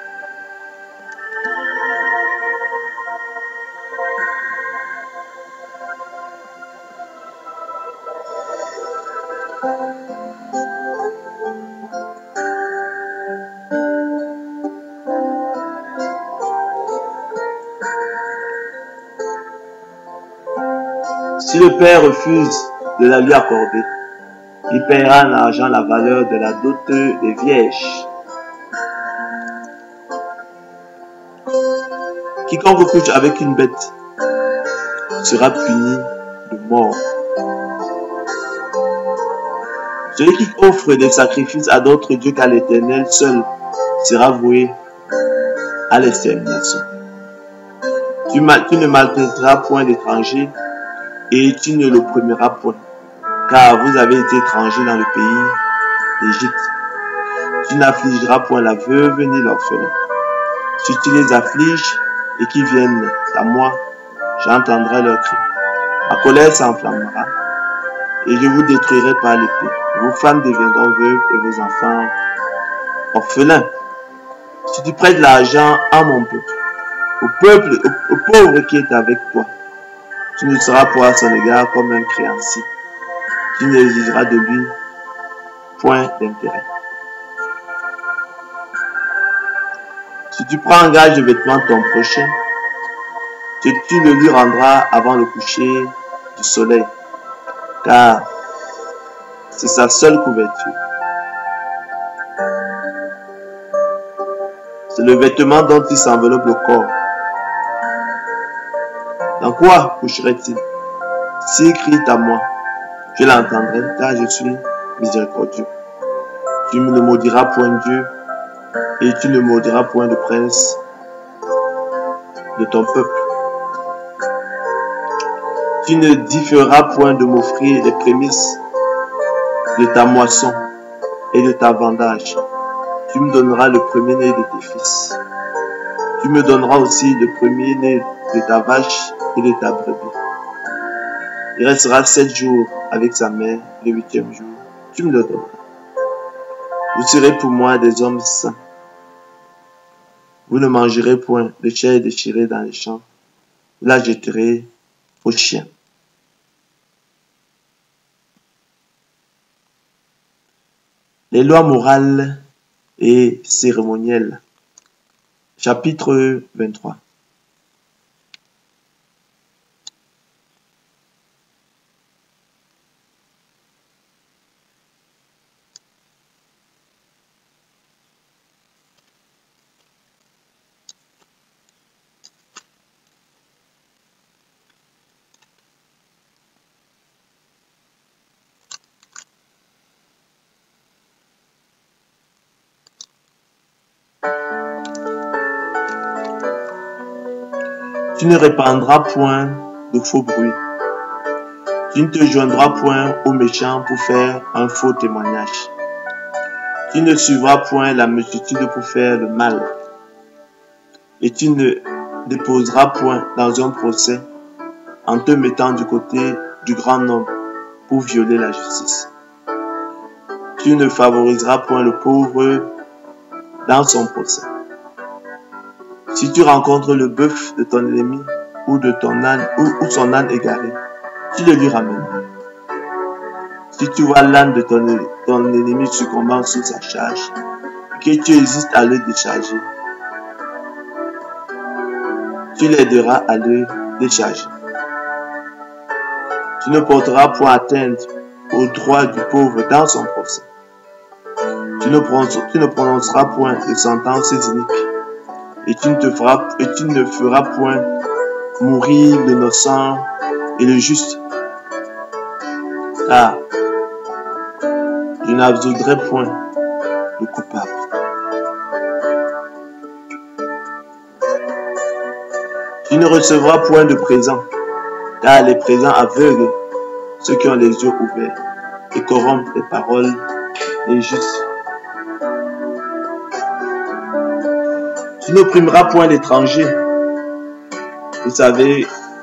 Si le père refuse de la lui accorder, il paiera en argent la valeur de la dot des vierges. Quiconque couche avec une bête sera puni de mort. Celui qui offre des sacrifices à d'autres dieux qu'à l'Éternel seul sera voué à l'extermination. Tu, tu ne maltraiteras point d'étranger et tu ne l'opprimeras point, car vous avez été étrangers dans le pays d'Égypte. Tu n'affligeras point la veuve ni l'orphelin. si tu les affliges et qu'ils viennent à moi, j'entendrai leurs cris. Ma colère s'enflammera et je vous détruirai par l'épée. Vos femmes deviendront veuves et vos enfants orphelins. Si tu prêtes l'argent à mon peuple, au peuple, au, au pauvre qui est avec toi, tu ne seras point à son égard comme un créancier. Tu n'exigeras de lui point d'intérêt. Si tu prends en gage de vêtements de ton prochain, que tu le lui rendras avant le coucher du soleil, car c'est sa seule couverture. C'est le vêtement dont il s'enveloppe le corps. Dans quoi coucherait-il? S'il crie à moi, je l'entendrai, car je suis miséricordieux. Tu ne maudiras point Dieu, et tu ne maudiras point le prince de ton peuple. Tu ne différeras point de m'offrir les prémices de ta moisson et de ta vendage. Tu me donneras le premier-né de tes fils. Tu me donneras aussi le premier-né de ta vache et de ta brebis. Il restera sept jours avec sa mère, le huitième jour, tu me le donneras. Vous serez pour moi des hommes saints. Vous ne mangerez point de chair déchirée dans les champs. Vous la jetterez aux chiens. Les lois morales et cérémonielles. Chapitre vingt-trois. Tu ne répandras point de faux bruits. Tu ne te joindras point aux méchants pour faire un faux témoignage. Tu ne suivras point la multitude pour faire le mal. Et tu ne déposeras point dans un procès en te mettant du côté du grand nombre pour violer la justice. Tu ne favoriseras point le pauvre dans son procès. Si tu rencontres le bœuf de ton ennemi ou de ton âne ou, ou son âne égaré, tu le lui ramèneras. Si tu vois l'âne de ton, ton ennemi succombant sous sa charge et que tu hésites à le décharger, tu l'aideras à le décharger. Tu ne porteras point atteinte au droit du pauvre dans son procès. Tu ne, tu ne prononceras point de sentence inique. Et tu, ne te feras, et tu ne feras point mourir l'innocent et le juste. Car je n'absoudrai point le coupable. Tu ne recevras point de présent, car les présents aveuglent ceux qui ont les yeux ouverts et corrompent les paroles des justes. Tu n'opprimeras point l'étranger. Vous savez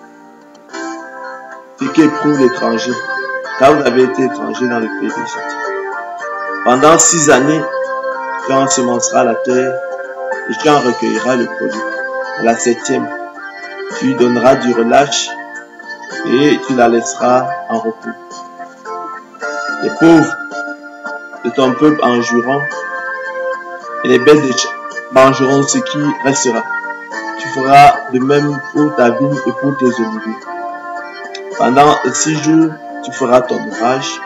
ce qu'éprouve l'étranger, car vous avez été étranger dans le pays d'Égypte. Pendant six années, tu ensemenceras la terre et tu en recueilleras le produit. À la septième, tu lui donneras du relâche et tu la laisseras en repos. Les pauvres de ton peuple en joueront et les bêtes de mangeront ce qui restera. Tu feras de même pour ta vigne et pour tes oliviers. Pendant six jours, tu feras ton ouvrage.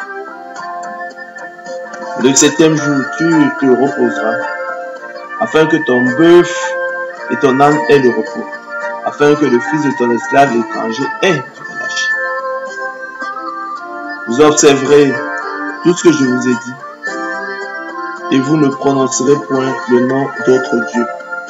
Le septième jour, tu te reposeras, afin que ton bœuf et ton âne aient le repos, afin que le fils de ton esclave l'étranger ait du relâche. Vous observerez tout ce que je vous ai dit, et vous ne prononcerez point le nom d'autres dieux.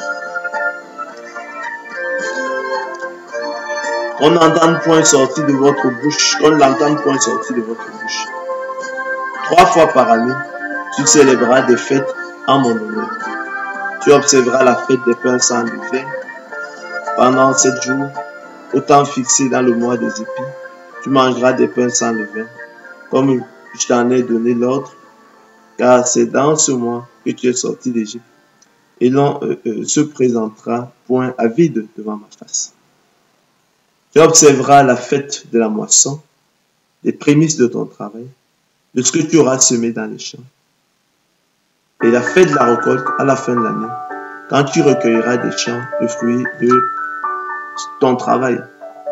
On n'entend point sortir de votre bouche, on n'entend point sortir de votre bouche. Trois fois par année, tu célébreras des fêtes en mon honneur. Tu observeras la fête des pains sans levain pendant sept jours, au temps fixé dans le mois des épis. Tu mangeras des pains sans levain, comme je t'en ai donné l'ordre, car c'est dans ce mois que tu es sorti d'Égypte, et l'on euh, euh, se présentera point à vide devant ma face. Tu observeras la fête de la moisson, les prémices de ton travail, de ce que tu auras semé dans les champs, et la fête de la récolte à la fin de l'année, quand tu recueilleras des champs de fruits de ton travail.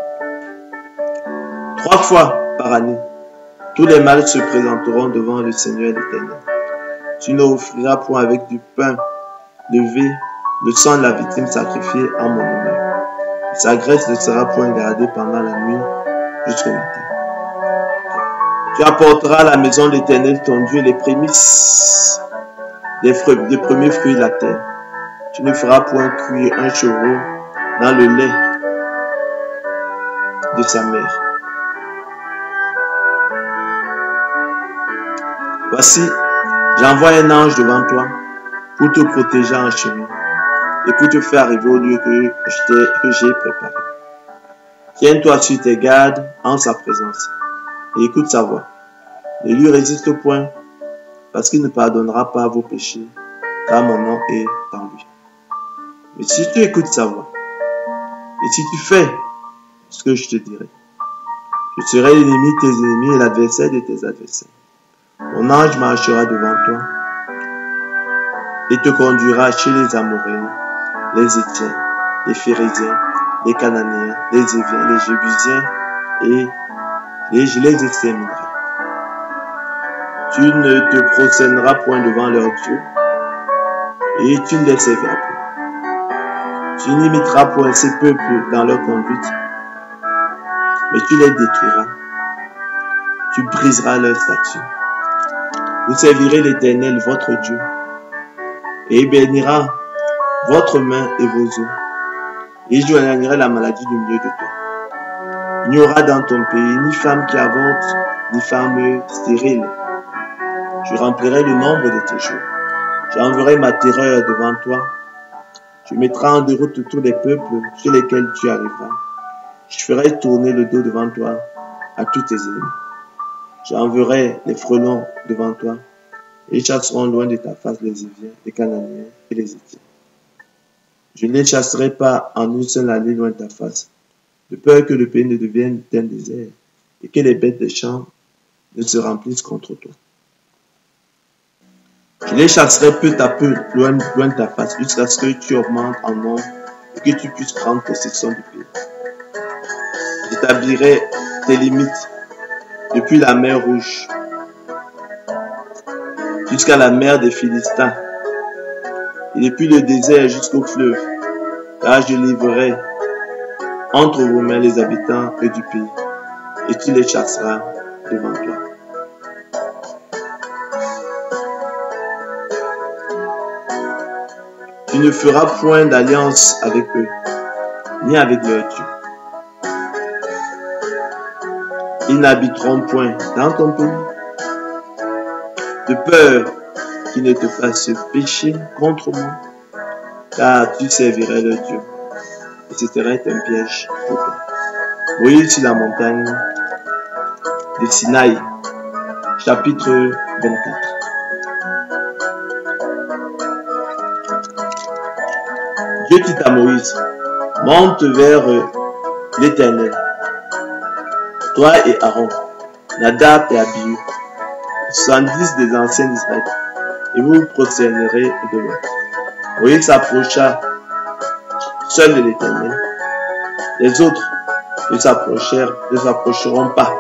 Trois fois par année, tous les mâles se présenteront devant le Seigneur l'Éternel. Tu ne offriras point avec du pain levé le sang de la victime sacrifiée en mon honneur. Sa graisse ne sera point gardée pendant la nuit jusqu'au matin. Tu apporteras à la maison de l'Éternel ton Dieu les prémices des, fruits, des premiers fruits de la terre. Tu ne feras point cuire un chevreau dans le lait de sa mère. Voici, j'envoie un ange devant toi pour te protéger en chemin et pour te faire arriver au lieu que j'ai préparé. Tiens-toi sur tes gardes en sa présence et écoute sa voix. Ne lui résiste point, parce qu'il ne pardonnera pas vos péchés, car mon nom est en lui. Mais si tu écoutes sa voix, et si tu fais ce que je te dirai, je serai l'ennemi de tes ennemis et l'adversaire de tes adversaires. Mon ange marchera devant toi et te conduira chez les Amoréens, les Étiens, les Phérésiens, les Cananéens, les Éviens, les Jébusiens, et les, je les exterminerai. Tu ne te prosterneras point devant leurs dieux, et tu ne les serviras point. Tu n'imiteras point ces peuples dans leur conduite, mais tu les détruiras. Tu briseras leurs statues. Vous servirez l'Éternel, votre Dieu, et il bénira votre main et vos os, et je éloignerai la maladie du milieu de toi. Il n'y aura dans ton pays ni femme qui avorte, ni femme stérile. Je remplirai le nombre de tes jours. J'enverrai ma terreur devant toi. Tu mettras en déroute tous les peuples sur lesquels tu arriveras. Je ferai tourner le dos devant toi à tous tes ennemis. J'enverrai les frelons devant toi, et ils chasseront loin de ta face les Éviens, les Cananéens et les Étiens. Je ne les chasserai pas en une seule année loin de ta face, de peur que le pays ne devienne un désert, et que les bêtes des champs ne se remplissent contre toi. Je les chasserai peu à peu loin, loin de ta face, jusqu'à ce que tu augmentes en nombre et que tu puisses prendre possession du pays. J'établirai tes limites depuis la mer Rouge jusqu'à la mer des Philistins, et depuis le désert jusqu'au fleuve, car je livrerai entre vos mains les habitants du pays, et tu les chasseras devant toi. Tu ne feras point d'alliance avec eux, ni avec leurs dieux. Ils n'habiteront point dans ton pays, de peur qu'ils ne te fassent pécher contre moi, car tu servirais leur Dieu, et ce serait un piège pour toi. Moïse sur la montagne de Sinaï, chapitre vingt-quatre. Dieu dit à Moïse, monte vers l'Éternel, toi et Aaron, Nadab et Abihu, soixante-dix des anciens d'Israël, et vous vous prosternerez de loin. Moïse s'approcha seul de l'Éternel. Les autres ne s'approchèrent, ne s'approcheront pas.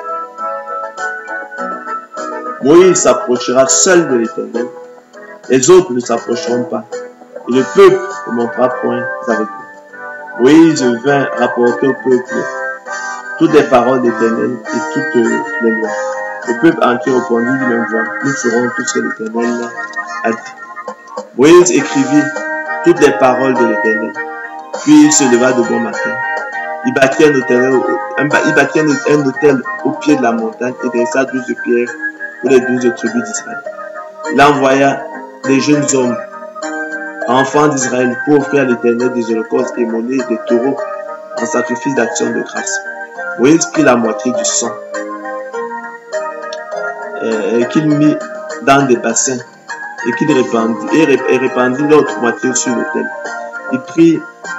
Moïse s'approchera seul de l'Éternel. Les autres ne s'approcheront pas. Et le peuple ne montera point avec lui. Moïse vint rapporter au peuple toutes les paroles d'Éternel et toutes les lois. Le peuple entier répondit d'une même voix, nous ferons tout ce que l'Éternel a dit. Moïse écrivit toutes les paroles de l'Éternel. Puis il se leva de bon matin. Il bâtit un autel, un, il bâtit un, un autel au pied de la montagne et dressa douze pierres pour les douze tribus d'Israël. Il envoya des jeunes hommes enfants d'Israël, pour offrir à l'Éternel des holocaustes et monnaies des taureaux en sacrifice d'action de grâce. Moïse prit la moitié du sang euh, qu'il mit dans des bassins et qu'il répandit, et, et répandit l'autre moitié sur l'autel. Il prit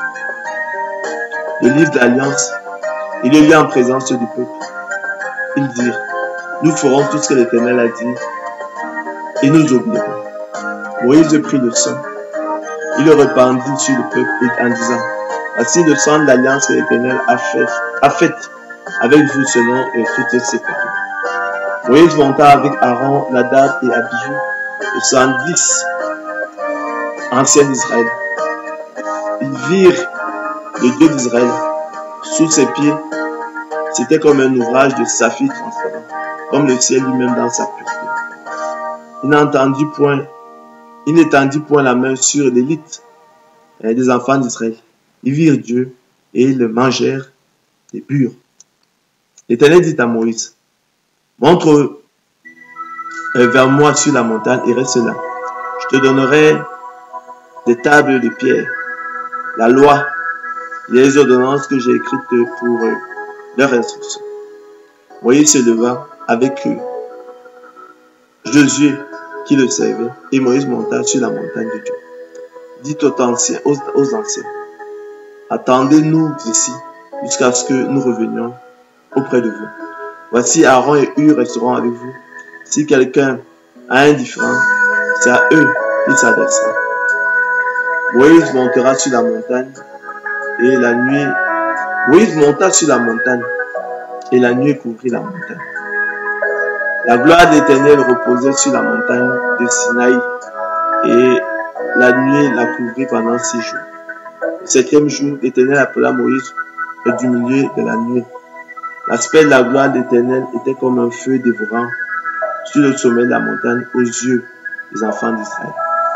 le livre d'alliance, il le lit en présence du peuple. Ils dirent, nous ferons tout ce que l'Éternel a dit et nous obéirons. Moïse prit le sang, il le répandit sur le peuple en disant, voici le sang de l'alliance que l'Éternel a fait, a fait avec vous selon et toutes ses paroles. Moïse monta avec Aaron, Nadab et Abihu, et soixante-dix anciens d'Israël. Ils virent le Dieu d'Israël sous ses pieds. C'était comme un ouvrage de saphir transparent, comme le ciel lui-même dans sa pureté. Il n'entendit point, il n'étendit point la main sur l'élite des enfants d'Israël. Ils virent Dieu et ils le mangèrent et burent. L'Éternel dit à Moïse, montre vers moi sur la montagne et reste là. Je te donnerai des tables de pierre, la loi et les ordonnances que j'ai écrites pour eux, leur instruction. Moïse se leva avec eux, Josué qui le servait, et Moïse monta sur la montagne de Dieu. Dit aux anciens, aux, aux anciens, attendez-nous ici jusqu'à ce que nous revenions auprès de vous. Voici Aaron et Hur resteront avec vous. Si quelqu'un a un différend, c'est à eux qu'il s'adressera. Moïse montera sur la montagne et la nuit. Moïse monta sur la montagne et la nuit couvrit la montagne. La gloire de l'Éternel reposait sur la montagne de Sinaï et la nuit la couvrit pendant six jours. Le septième jour, l'Éternel appela Moïse du milieu de la nuit. L'aspect de la gloire de l'Éternel était comme un feu dévorant sur le sommet de la montagne aux yeux des enfants d'Israël.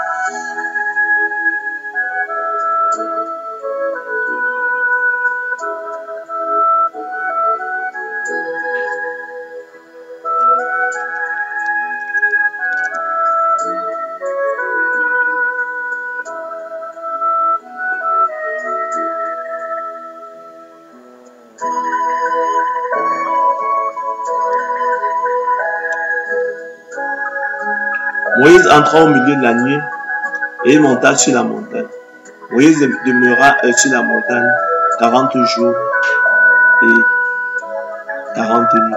Moïse entra au milieu de la nuit et il monta sur la montagne. Moïse demeura sur la montagne quarante jours et quarante nuits.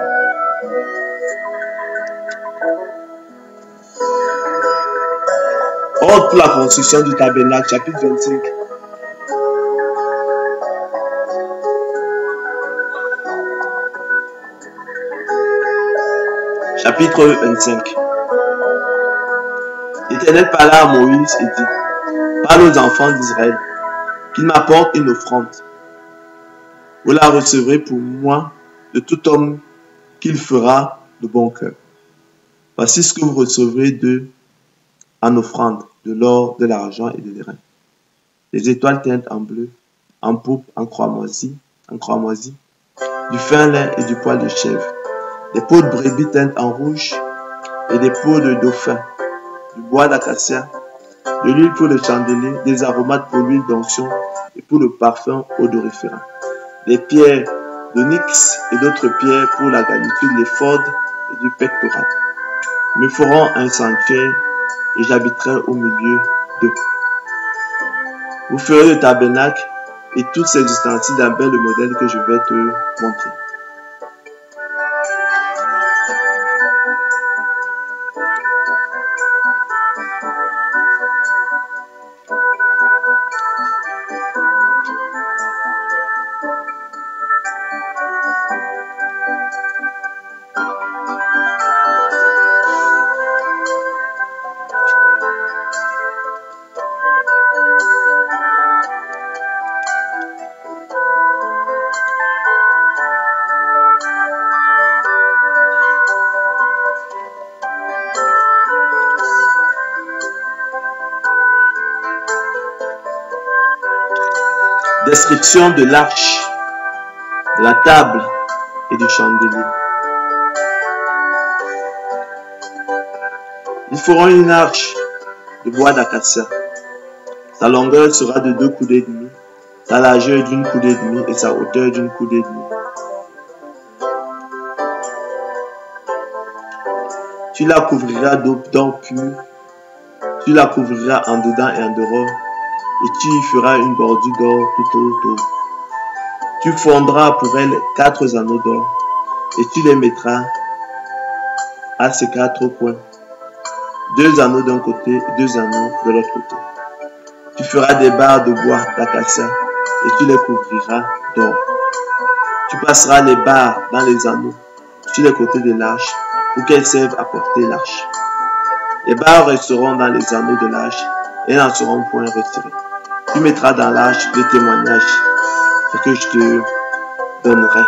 Ordre pour la construction du tabernacle, chapitre vingt-cinq. Chapitre vingt-cinq. L'Éternel parla à Moïse et dit, parle aux enfants d'Israël, qu'ils m'apportent une offrande. Vous la recevrez pour moi de tout homme qu'il fera de bon cœur. Voici ce que vous recevrez d'eux en offrande, de l'or, de l'argent et de l'airain. Des étoiles teintes en bleu, en pourpre, en cramoisi, en cramoisi, du fin lin et du poil de chèvre, des peaux de brebis teintes en rouge et des peaux de dauphin, du bois d'acacia, de l'huile pour le chandelier, des aromates pour l'huile d'onction et pour le parfum odoriférant, des pierres d'onyx et d'autres pierres pour la garniture, l'éphod et du pectoral. Ils me feront un sanctuaire et j'habiterai au milieu d'eux. Vous ferez le tabernacle et tous ces ustensiles d'après le modèle que je vais te montrer. Description de l'arche, de la table et du chandelier. Ils feront une arche de bois d'acacia. Sa longueur sera de deux coudées et demi, sa largeur d'une coudée et demie et sa hauteur d'une coudée et demie. Tu la couvriras d'or pur, tu la couvriras en dedans et en dehors, et tu y feras une bordure d'or tout autour. Tu fondras pour elle quatre anneaux d'or, et tu les mettras à ces quatre coins, deux anneaux d'un côté et deux anneaux de l'autre côté. Tu feras des barres de bois d'acacia, et tu les couvriras d'or. Tu passeras les barres dans les anneaux sur les côtés de l'arche, pour qu'elles servent à porter l'arche. Les barres resteront dans les anneaux de l'arche, et n'en seront point retirées. Tu mettras dans l'arche le témoignage, ce que je te donnerai.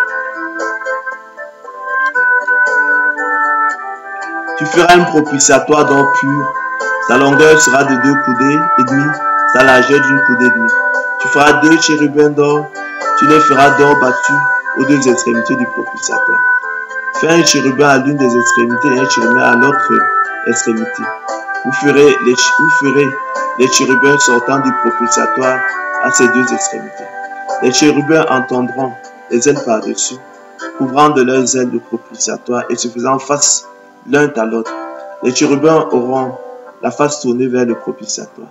Tu feras un propitiatoire d'or pur. Sa longueur sera de deux coudées et demie, sa largeur d'une coudée et demie. Tu feras deux chérubins d'or. Tu les feras d'or battu aux deux extrémités du propitiatoire. Fais un chérubin à l'une des extrémités et un chérubin à l'autre extrémité. Vous ferez les, vous ferez les chérubins sortant du propitiatoire à ces deux extrémités. Les chérubins entendront les ailes par-dessus, couvrant de leurs ailes le propitiatoire et se faisant face l'un à l'autre. Les chérubins auront la face tournée vers le propitiatoire.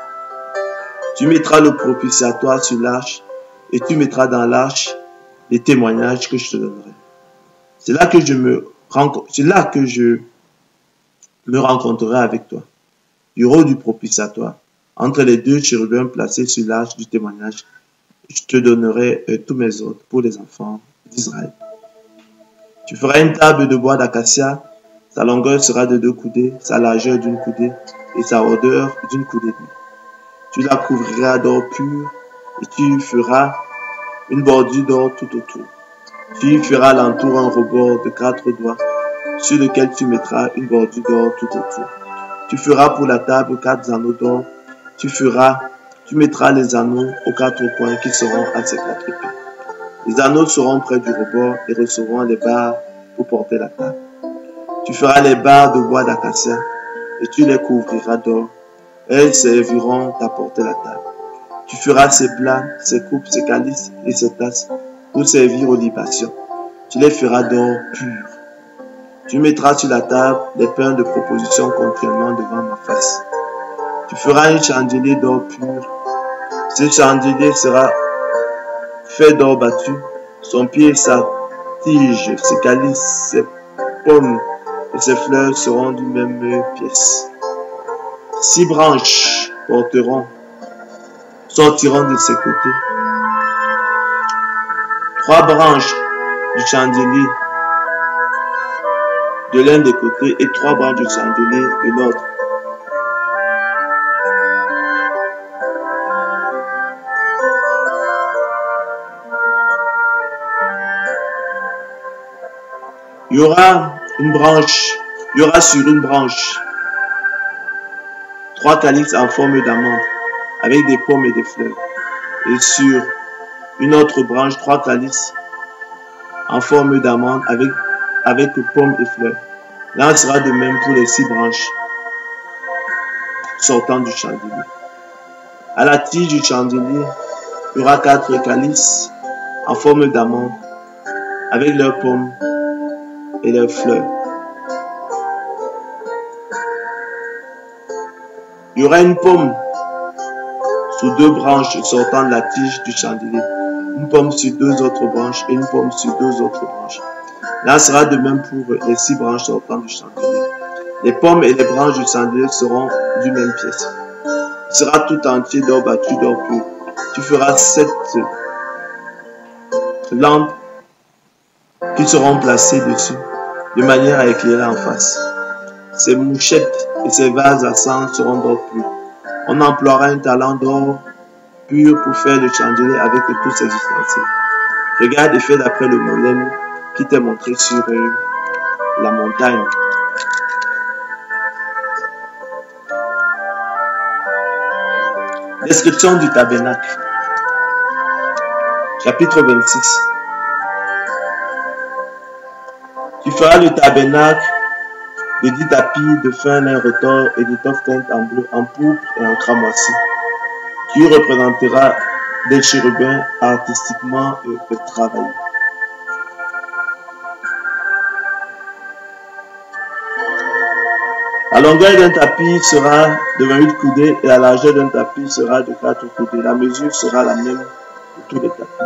Tu mettras le propitiatoire sur l'arche et tu mettras dans l'arche les témoignages que je te donnerai. C'est là que je me rencontre, c'est là que je me rencontrerai avec toi. Du haut du propitiatoire, entre les deux chérubins placés sur l'arche du témoignage, je te donnerai euh, tous mes ordres pour les enfants d'Israël. Tu feras une table de bois d'acacia, sa longueur sera de deux coudées, sa largeur d'une coudée et sa hauteur d'une coudée et demie. Tu la couvriras d'or pur et tu y feras une bordure d'or tout autour. Tu y feras à l'entour un rebord de quatre doigts sur lequel tu mettras une bordure d'or tout autour. Tu feras pour la table quatre anneaux d'or. Tu feras, tu mettras les anneaux aux quatre coins qui seront à ses quatre épées. Les anneaux seront près du rebord et recevront les barres pour porter la table. Tu feras les barres de bois d'acacia et tu les couvriras d'or. Elles serviront à porter la table. Tu feras ces plats, ces coupes, ces calices et ces tasses pour servir aux libations. Tu les feras d'or pur. Tu mettras sur la table des pains de proposition continuellement devant ma face. Tu feras un chandelier d'or pur. Ce chandelier sera fait d'or battu. Son pied, sa tige, ses calices, ses pommes et ses fleurs seront d'une même pièce. Six branches porteront, sortiront de ses côtés. Trois branches du chandelier de l'un des côtés et trois branches du chandelier de l'autre. Il y aura une branche, il y aura sur une branche trois calices en forme d'amande avec des pommes et des fleurs. Et sur une autre branche, trois calices en forme d'amande avec, avec pommes et fleurs. Là, il sera de même pour les six branches sortant du chandelier. À la tige du chandelier, il y aura quatre calices en forme d'amande avec leurs pommes et leurs fleurs. Il y aura une pomme sur deux branches sortant de la tige du chandelier, une pomme sur deux autres branches et une pomme sur deux autres branches. Là sera de même pour les six branches sortant du chandelier. Les pommes et les branches du chandelier seront d'une même pièce. Il sera tout entier d'or battu, d'or pur. Tu feras sept lampes qui seront placées dessus, de manière à éclairer en face. Ces mouchettes et ces vases à sang seront d'or pur. On emploiera un talent d'or pur pour faire le chandelier avec tous ses ustensiles. Regarde et fais d'après le modèle qui t'est montré sur euh, la montagne. Description du tabernacle. Chapitre vingt-six. Tu feras le tabernacle de dix tapis de fin lin retors et d'étoffe teinte en bleu, en pourpre et en cramoisi. Tu représenteras des chérubins artistiquement euh, travaillés. La longueur d'un tapis sera de vingt-huit coudées et la largeur d'un tapis sera de quatre coudées. La mesure sera la même pour tous les tapis.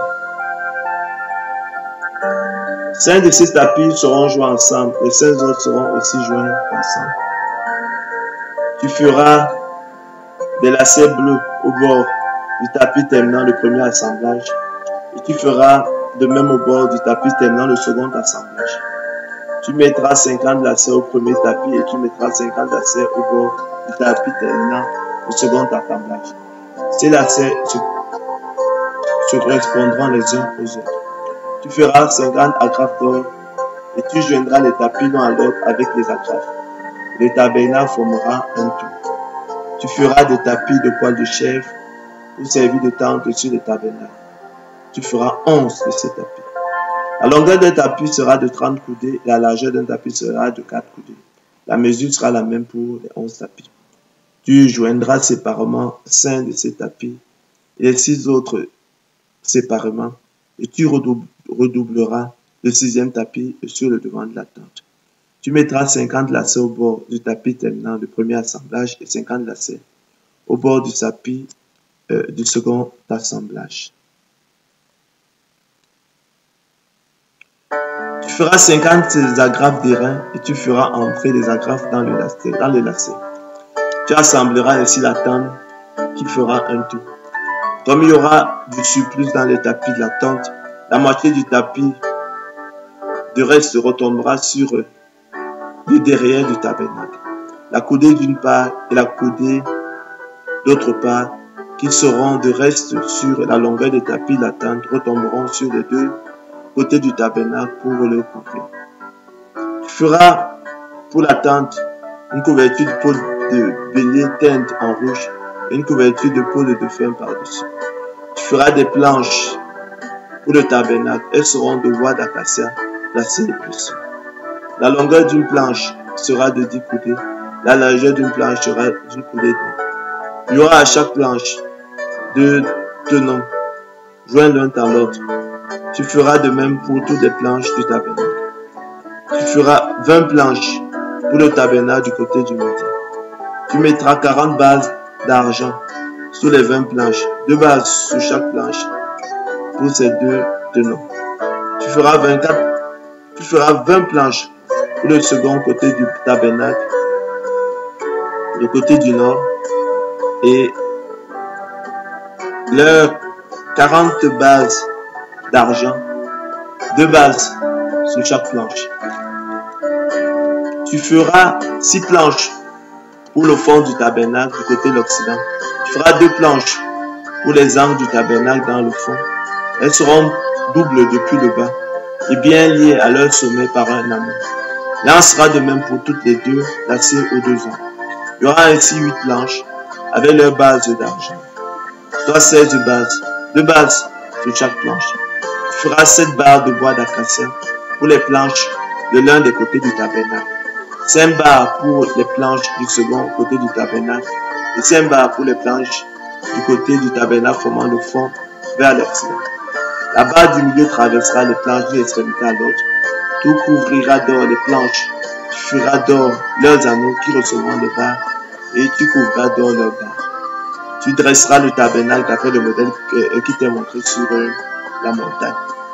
Cinq de ces tapis seront joints ensemble et cinq autres seront aussi joints ensemble. Tu feras des lacets bleus au bord du tapis terminant le premier assemblage et tu feras de même au bord du tapis terminant le second assemblage. Tu mettras cinquante lacets au premier tapis et tu mettras cinquante lacets au bord du tapis terminant le second assemblage. Ces lacets se, se correspondront les uns aux autres. Tu feras cinquante agrafes d'or et tu joindras les tapis l'un à l'autre avec les agrafes. Le tabernacle formera un tout. Tu feras des tapis de poils de chèvre pour servir de tente sur le tabernacle. Tu feras onze de ces tapis. La longueur d'un tapis sera de trente coudées et la largeur d'un tapis sera de quatre coudées. La mesure sera la même pour les onze tapis. Tu joindras séparément cinq de ces tapis et les six autres séparément et tu redoubleras le sixième tapis sur le devant de la tente. Tu mettras cinquante lacets au bord du tapis terminant le premier assemblage et cinquante lacets au bord du tapis euh, du second assemblage. Tu feras cinquante agrafes d'airain et tu feras entrer les agrafes dans le lacet. Dans le lacet. Tu assembleras ainsi la tente qui fera un tout. Comme il y aura du surplus dans les tapis de la tente, la moitié du tapis de reste retombera sur le derrière du tabernacle. La coudée d'une part et la coudée d'autre part, qui seront de reste sur la longueur des tapis de la tente, retomberont sur les deux côtés du tabernacle pour le couvrir. Tu feras pour la tente une couverture de peau de bélier teinte en rouge et une couverture de peau de dauphin par-dessus. Tu feras des planches pour le tabernacle. Elles seront de bois d'acacia placées dessus. La longueur d'une planche sera de dix coudées. La largeur d'une planche sera d'une coudée d'eau. Il y aura à chaque planche deux tenons joints l'un à l'autre. Tu feras de même pour toutes les planches du tabernacle. Tu feras vingt planches pour le tabernacle du côté du midi. Tu mettras quarante bases d'argent sur les vingt planches, deux bases sur chaque planche pour ces deux tenons. Tu feras vingt-quatre, tu feras vingt planches pour le second côté du tabernacle, le côté du nord, et leurs quarante bases d'argent, deux bases sur chaque planche. Tu feras six planches pour le fond du tabernacle du côté de l'Occident. Tu feras deux planches pour les angles du tabernacle dans le fond. Elles seront doubles depuis le bas et bien liées à leur sommet par un anneau. Il en sera de même pour toutes les deux, lacées aux deux angles. Il y aura ainsi huit planches avec leurs bases d'argent, soit seize bases, deux bases sur chaque planche. Tu feras sept barres de bois d'acacia pour les planches de l'un des côtés du tabernacle, cinq barres pour les planches du second côté du tabernacle et cinq barres pour les planches du côté du tabernacle formant le fond vers l'Occident. La barre du milieu traversera les planches d'une extrémité à l'autre. Tout couvrira d'or les planches. Tu feras d'or leurs anneaux qui recevront les barres et tu couvriras d'or leurs barres. Tu dresseras le tabernacle d'après le modèle qui t'est montré sur la montagne.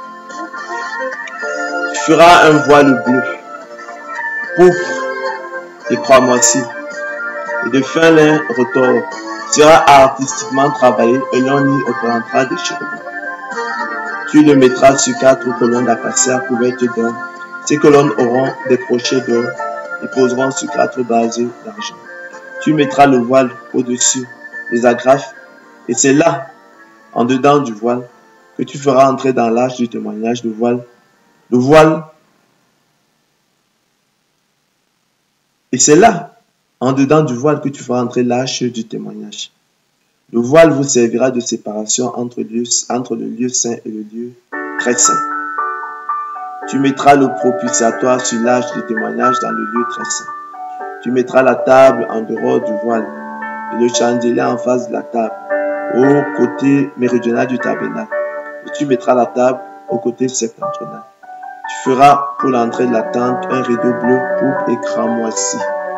Tu feras un voile bleu, pourpre et croix moisie et de fin lin retors. Sera artistiquement travaillé et l'on y représentera des chérubins. Tu le mettras sur quatre colonnes d'acacia couvertes d'or. Ces colonnes auront des crochets d'or et poseront sur quatre bases d'argent. Tu mettras le voile au-dessus des agrafes et c'est là, en dedans du voile, que tu feras entrer dans l'arche du témoignage le voile. Le voile, et c'est là, en dedans du voile, que tu feras entrer l'arche du témoignage. Le voile vous servira de séparation entre, lieu, entre le lieu saint et le lieu très saint. Tu mettras le propitiatoire sur l'arche du témoignage dans le lieu très saint. Tu mettras la table en dehors du voile et le chandelier en face de la table au côté méridional du tabernacle. Et tu mettras la table au côté septentrional. Tu feras pour l'entrée de la tente un rideau bleu, pourpre et cramoisi.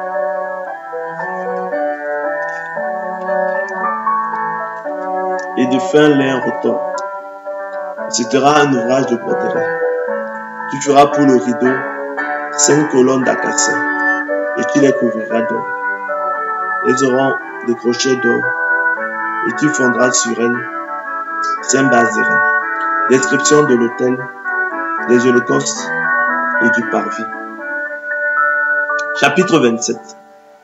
Et de fin lin retors. C'était un ouvrage de broderie. Tu feras pour le rideau cinq colonnes d'acacia et tu les couvriras d'or. Elles auront des crochets d'or et tu fondras sur elles cinq bases d'airain. Description de l'autel, des holocaustes et du parvis. Chapitre vingt-sept.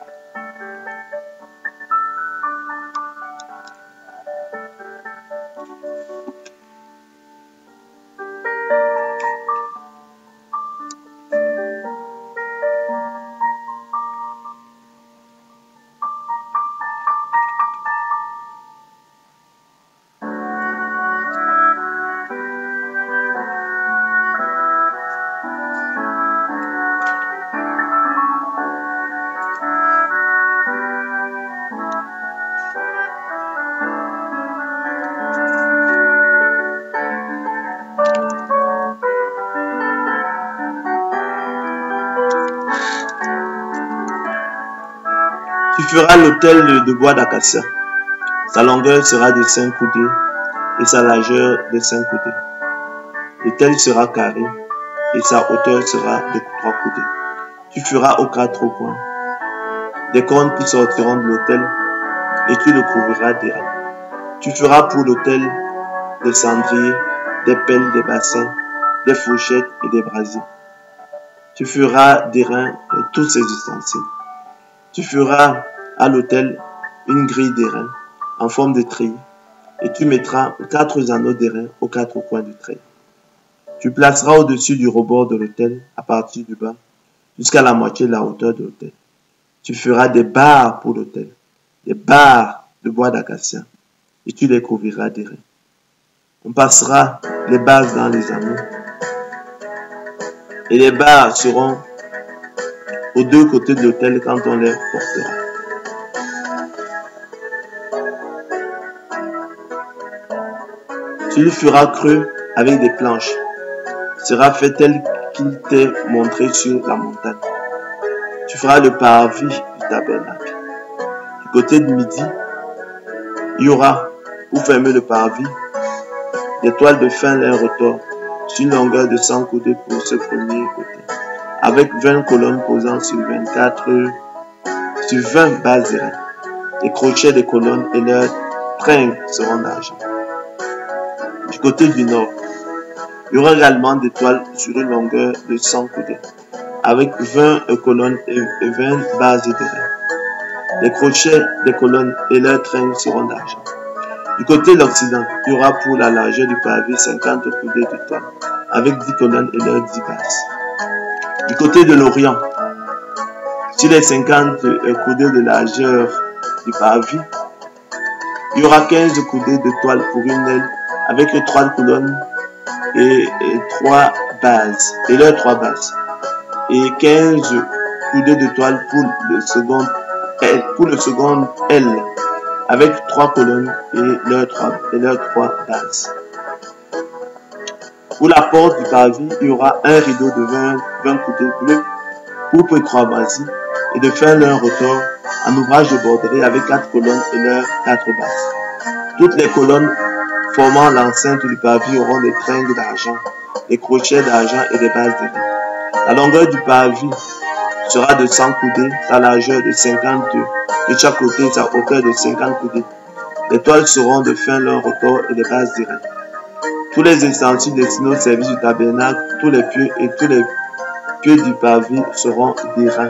Tu feras l'autel de bois d'acacia. Sa longueur sera de cinq coudées et sa largeur de cinq coudées. L'autel sera carré et sa hauteur sera de trois coudées. Tu feras aux quatre coins des cornes qui sortiront de l'autel et tu le couvriras d'airain. Tu feras pour l'autel des cendriers, des pelles, des bassins, des fourchettes et des brasiers. Tu feras d'airain tous ces ustensiles. Tu feras à l'autel une grille d'airain en forme de treillis et tu mettras quatre anneaux d'airain aux quatre coins du treillis. Tu placeras au-dessus du rebord de l'autel à partir du bas jusqu'à la moitié de la hauteur de l'autel. Tu feras des barres pour l'autel, des barres de bois d'acacia et tu les couvriras d'airain. On passera les bases dans les anneaux et les barres seront aux deux côtés de l'autel quand on les portera. Tu le feras creux avec des planches. Il sera fait tel qu'il t'est montré sur la montagne. Tu feras le parvis du tabernacle. Du côté de midi, il y aura, pour fermer le parvis, des toiles de fin lin retors sur une longueur de cent coudées pour ce premier côté, avec vingt colonnes posant sur vingt-quatre, sur vingt bases d'airain. Les crochets des colonnes et leurs tringles seront d'argent. Du côté du nord, il y aura également des toiles sur une longueur de cent coudées, avec vingt colonnes et vingt bases d'airain. Les crochets des colonnes et leurs tringles seront d'argent. Du côté de l'Occident, il y aura pour la largeur du pavé cinquante coudées de toile, avec dix colonnes et leurs dix bases. Du côté de l'Orient, sur les cinquante coudées de largeur du pavé, il y aura quinze coudées de toile pour une aile, avec trois colonnes et, et trois bases, et leurs trois bases, et quinze coudées de toile pour le second aile, pour le second aile, avec trois colonnes et leurs trois, et leurs trois bases. Pour la porte du parvis, il y aura un rideau de vingt, vingt coudées bleues, pourpre et cramoisi, et de fin lin retors, en ouvrage de broderie avec quatre colonnes et leurs quatre bases. Toutes les colonnes formant l'enceinte du parvis auront des tringles d'argent, des crochets d'argent et des bases d'airain. La longueur du parvis sera de cent coudées, sa largeur de cinquante de chaque côté, sa hauteur de cinquante coudées. Les toiles seront de fin lin retors et des bases d'airain. Tous les ustensiles destinés au service du tabernacle, tous les pieux et tous les pieux du parvis seront d'airain.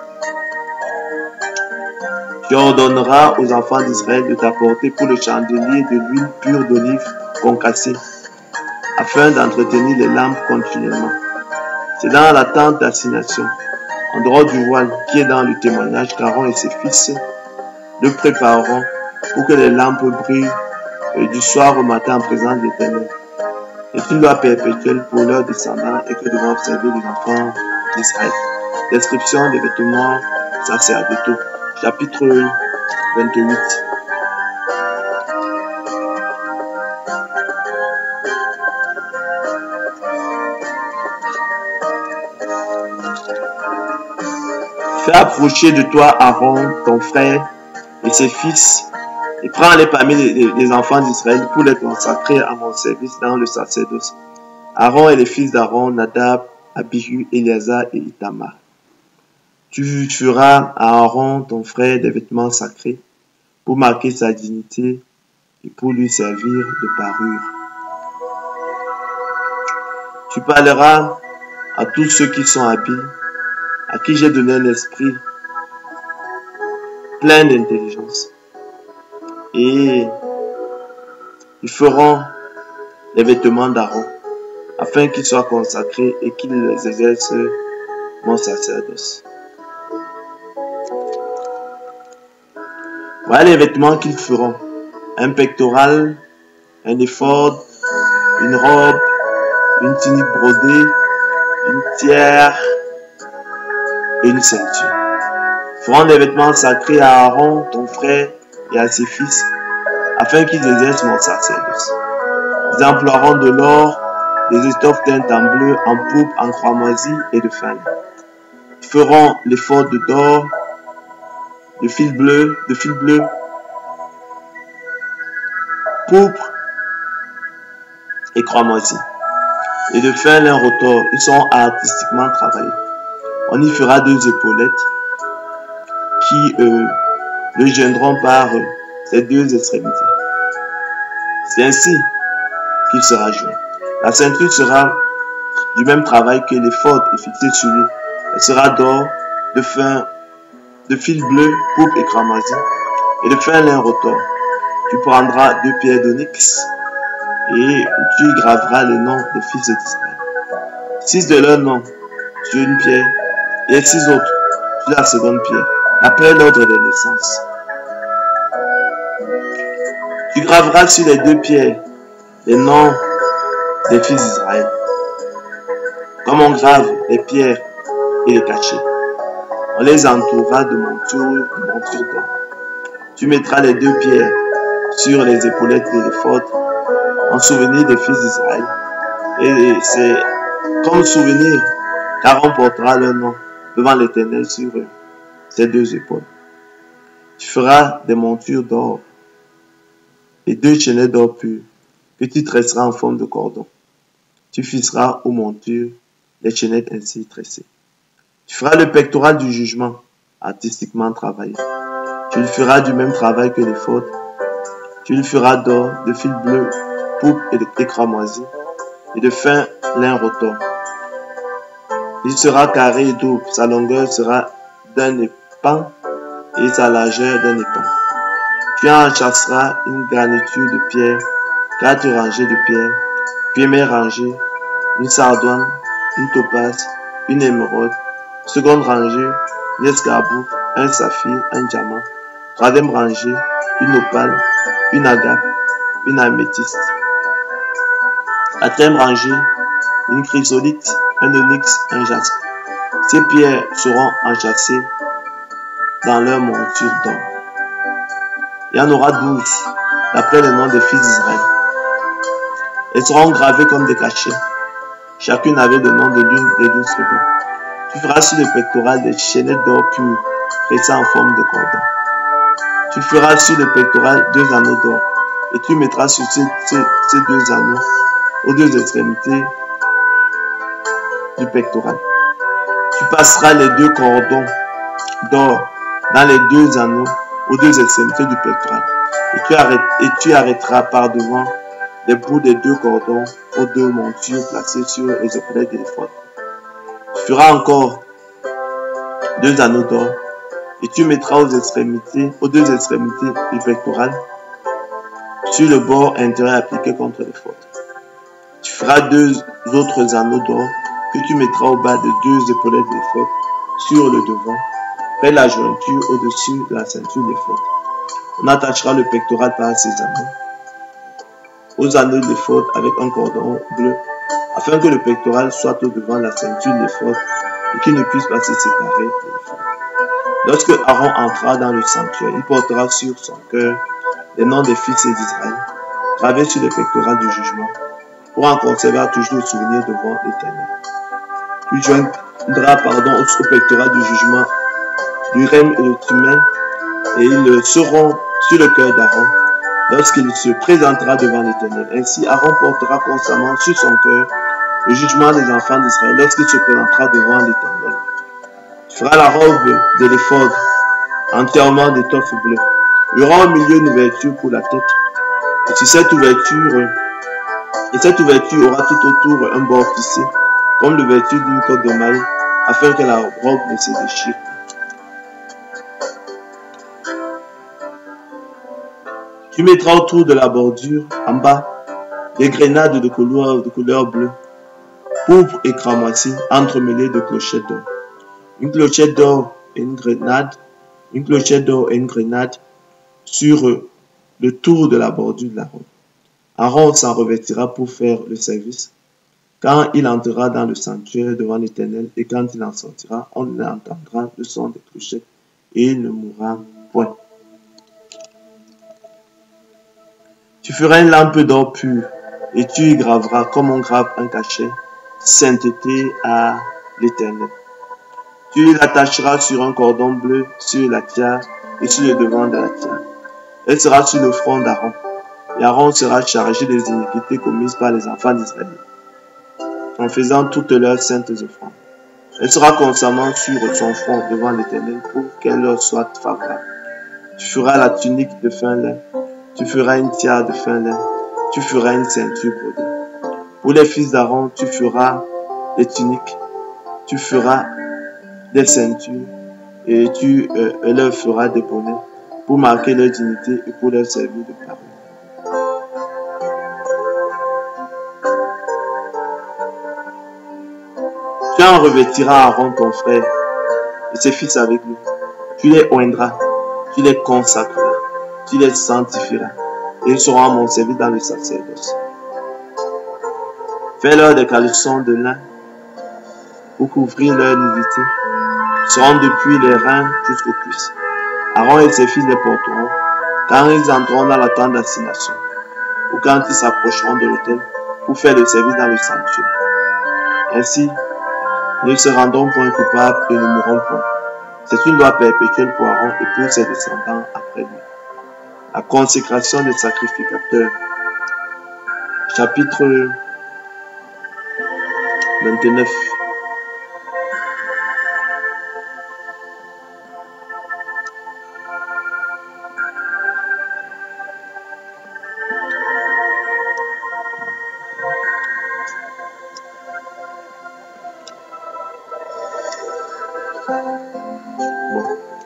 Tu ordonneras aux enfants d'Israël de t'apporter pour le chandelier de l'huile pure d'olive concassée, afin d'entretenir les lampes continuellement. C'est dans la tente d'assignation, en dehors du voile qui est dans le témoignage, qu'Aaron et ses fils le prépareront pour que les lampes brillent du soir au matin en présence de l'Éternel. C'est une loi perpétuelle pour leurs descendants et que devront observer les enfants d'Israël. Description des vêtements sacerdotaux. Chapitre vingt-huit. Fais approcher de toi Aaron, ton frère, et ses fils, et prends-les parmi les, les, les enfants d'Israël pour les consacrer à mon service dans le sacerdoce. Aaron et les fils d'Aaron, Nadab, Abihu, Éléazar et Itamar. Tu feras à Aaron, ton frère, des vêtements sacrés pour marquer sa dignité et pour lui servir de parure. Tu parleras à tous ceux qui sont habiles, à qui j'ai donné un esprit plein d'intelligence. Et ils feront les vêtements d'Aaron, afin qu'ils soient consacrés et qu'ils exercent mon sacerdoce. Voilà les vêtements qu'ils feront. Un pectoral, un éphod, une robe, une tunique brodée, une tiare et une ceinture. Ils feront des vêtements sacrés à Aaron, ton frère, et à ses fils, afin qu'ils exercent mon sacerdoce. Ils emploieront de l'or, des étoffes teintes en bleu, en pourpre, en cramoisi et de fin. Ils feront l'éphod d'or, de fil bleu, de fil bleu, pourpre et cramoisi, et de fin lin retors. Ils seront artistiquement travaillés. On y fera deux épaulettes qui euh, le gêneront par euh, ces deux extrémités. C'est ainsi qu'il sera joint. La ceinture sera du même travail que l'éphod est fixé sur lui. Elle sera d'or, de fin, de fil bleu, pourpre et cramoisi, et de fin lin retors. Tu prendras deux pierres d'onyx et tu y graveras les noms des fils d'Israël. Six de leurs noms sur une pierre et six autres sur la seconde pierre, après l'ordre des naissances. Tu graveras sur les deux pierres les noms des fils d'Israël, comme on grave les pierres et les cachets. On les entourera de montures de montures d'or. Tu mettras les deux pierres sur les épaulettes de l'éphod en souvenir des fils d'Israël. Et c'est comme souvenir car on portera leur nom devant l'Éternel sur ces deux épaules. Tu feras des montures d'or et deux chaînettes d'or pur que tu tresseras en forme de cordon. Tu fixeras aux montures les chaînettes ainsi tressées. Tu feras le pectoral du jugement artistiquement travaillé. Tu le feras du même travail que l'éphod. Tu le feras d'or, de fil bleu, pourpre et de cramoisi, et de fin lin retors. Il sera carré et double. Sa longueur sera d'un épan et sa largeur d'un épan. Tu enchâsseras une garniture de pierre, quatre rangées de pierres, première rangée, une sardoine, une topaze, une émeraude, seconde rangée, une escarboucle, un saphir, un diamant, troisième rangée, une opale, une agape, une améthyste. Quatrième rangée, une chrysolite, un onyx, un jaspe. Ces pierres seront enchâssées dans leur monture d'or. Il y en aura douze, d'après le nom des fils d'Israël. Elles seront gravées comme des cachets. Chacune avait le nom de l'une des douze tribus. Tu feras sur le pectoral des chaînettes d'or pur, tressées en forme de cordon. Tu feras sur le pectoral deux anneaux d'or, et tu mettras sur ces, ces, ces deux anneaux aux deux extrémités du pectoral. Tu passeras les deux cordons d'or dans les deux anneaux aux deux extrémités du pectoral, et tu, arrêtes, et tu arrêteras par devant les bouts des deux cordons aux deux montures placées sur les épaulettes de l'éphod. Tu feras encore deux anneaux d'or, et tu mettras aux extrémités, aux deux extrémités du pectoral, sur le bord intérieur appliqué contre l'éphod. Tu feras deux autres anneaux d'or que tu mettras au bas de deux épaulettes de l'éphod, sur le devant, près de la jointure au-dessus de la ceinture de l'éphod. On attachera le pectoral par ces anneaux aux anneaux de l'éphod avec un cordon bleu, afin que le pectoral soit au devant de la ceinture de l'éphod et qu'il ne puisse pas se séparer de l'éphod. Lorsque Aaron entrera dans le sanctuaire, il portera sur son cœur les noms des fils d'Israël, gravés sur le pectoral du jugement, pour en conserver toujours le souvenir devant l'Éternel. Tu joindras pardon, au pectoral du jugement l'Urim et le Thummim, et ils seront sur le cœur d'Aaron lorsqu'il se présentera devant l'Éternel. Ainsi, Aaron portera constamment sur son cœur le jugement des enfants d'Israël lorsqu'il se présentera devant l'Éternel. Tu feras la robe de l'éphod entièrement d'étoffe bleue. Il y aura au milieu une ouverture pour la tête. Et sur cette ouverture, et cette ouverture aura tout autour un bord tissé, comme l'ouverture d'une côte de maille, afin que la robe ne se déchire. Tu mettras autour de la bordure, en bas, des grenades de couleur, de couleur bleue, pourpre et cramoisi, entremêlées de clochettes d'or. Une clochette d'or et une grenade, une clochette d'or et une grenade sur le tour de la bordure de la robe. Aaron s'en revêtira pour faire le service. Quand il entrera dans le sanctuaire devant l'Éternel et quand il en sortira, on entendra le son des clochettes et il ne mourra point. Tu feras une lampe d'or pur et tu y graveras comme on grave un cachet, sainteté à l'Éternel. Tu l'attacheras sur un cordon bleu sur la tiare et sur le devant de la tiare. Elle sera sur le front d'Aaron. Et Aaron sera chargé des iniquités commises par les enfants d'Israël, en faisant toutes leurs saintes offrandes. Elle sera constamment sur son front devant l'Éternel pour qu'elle leur soit favorable. Tu feras la tunique de fin lin, tu feras une tiare de fin lin, tu feras une ceinture brodée. Pour les fils d'Aaron, tu feras des tuniques, tu feras des ceintures et tu euh, leur feras des bonnets pour marquer leur dignité et pour leur servir de parole. Tu en revêtiras Aaron ton frère et ses fils avec lui. Tu les oindras, tu les consacreras, tu les sanctifieras et ils seront à mon service dans le sacerdoce. Fais-leur des caleçons de lin pour couvrir leur nudité. Ils seront depuis les reins jusqu'aux cuisses. Aaron et ses fils les porteront quand ils entreront dans la tente d'assignation ou quand ils s'approcheront de l'autel pour faire le service dans le sanctuaire. Ainsi, ils ne se rendront point coupables et ne mourront point. C'est une loi perpétuelle pour Aaron et pour ses descendants après lui. La consécration des sacrificateurs. Chapitre vingt-neuf. Bon.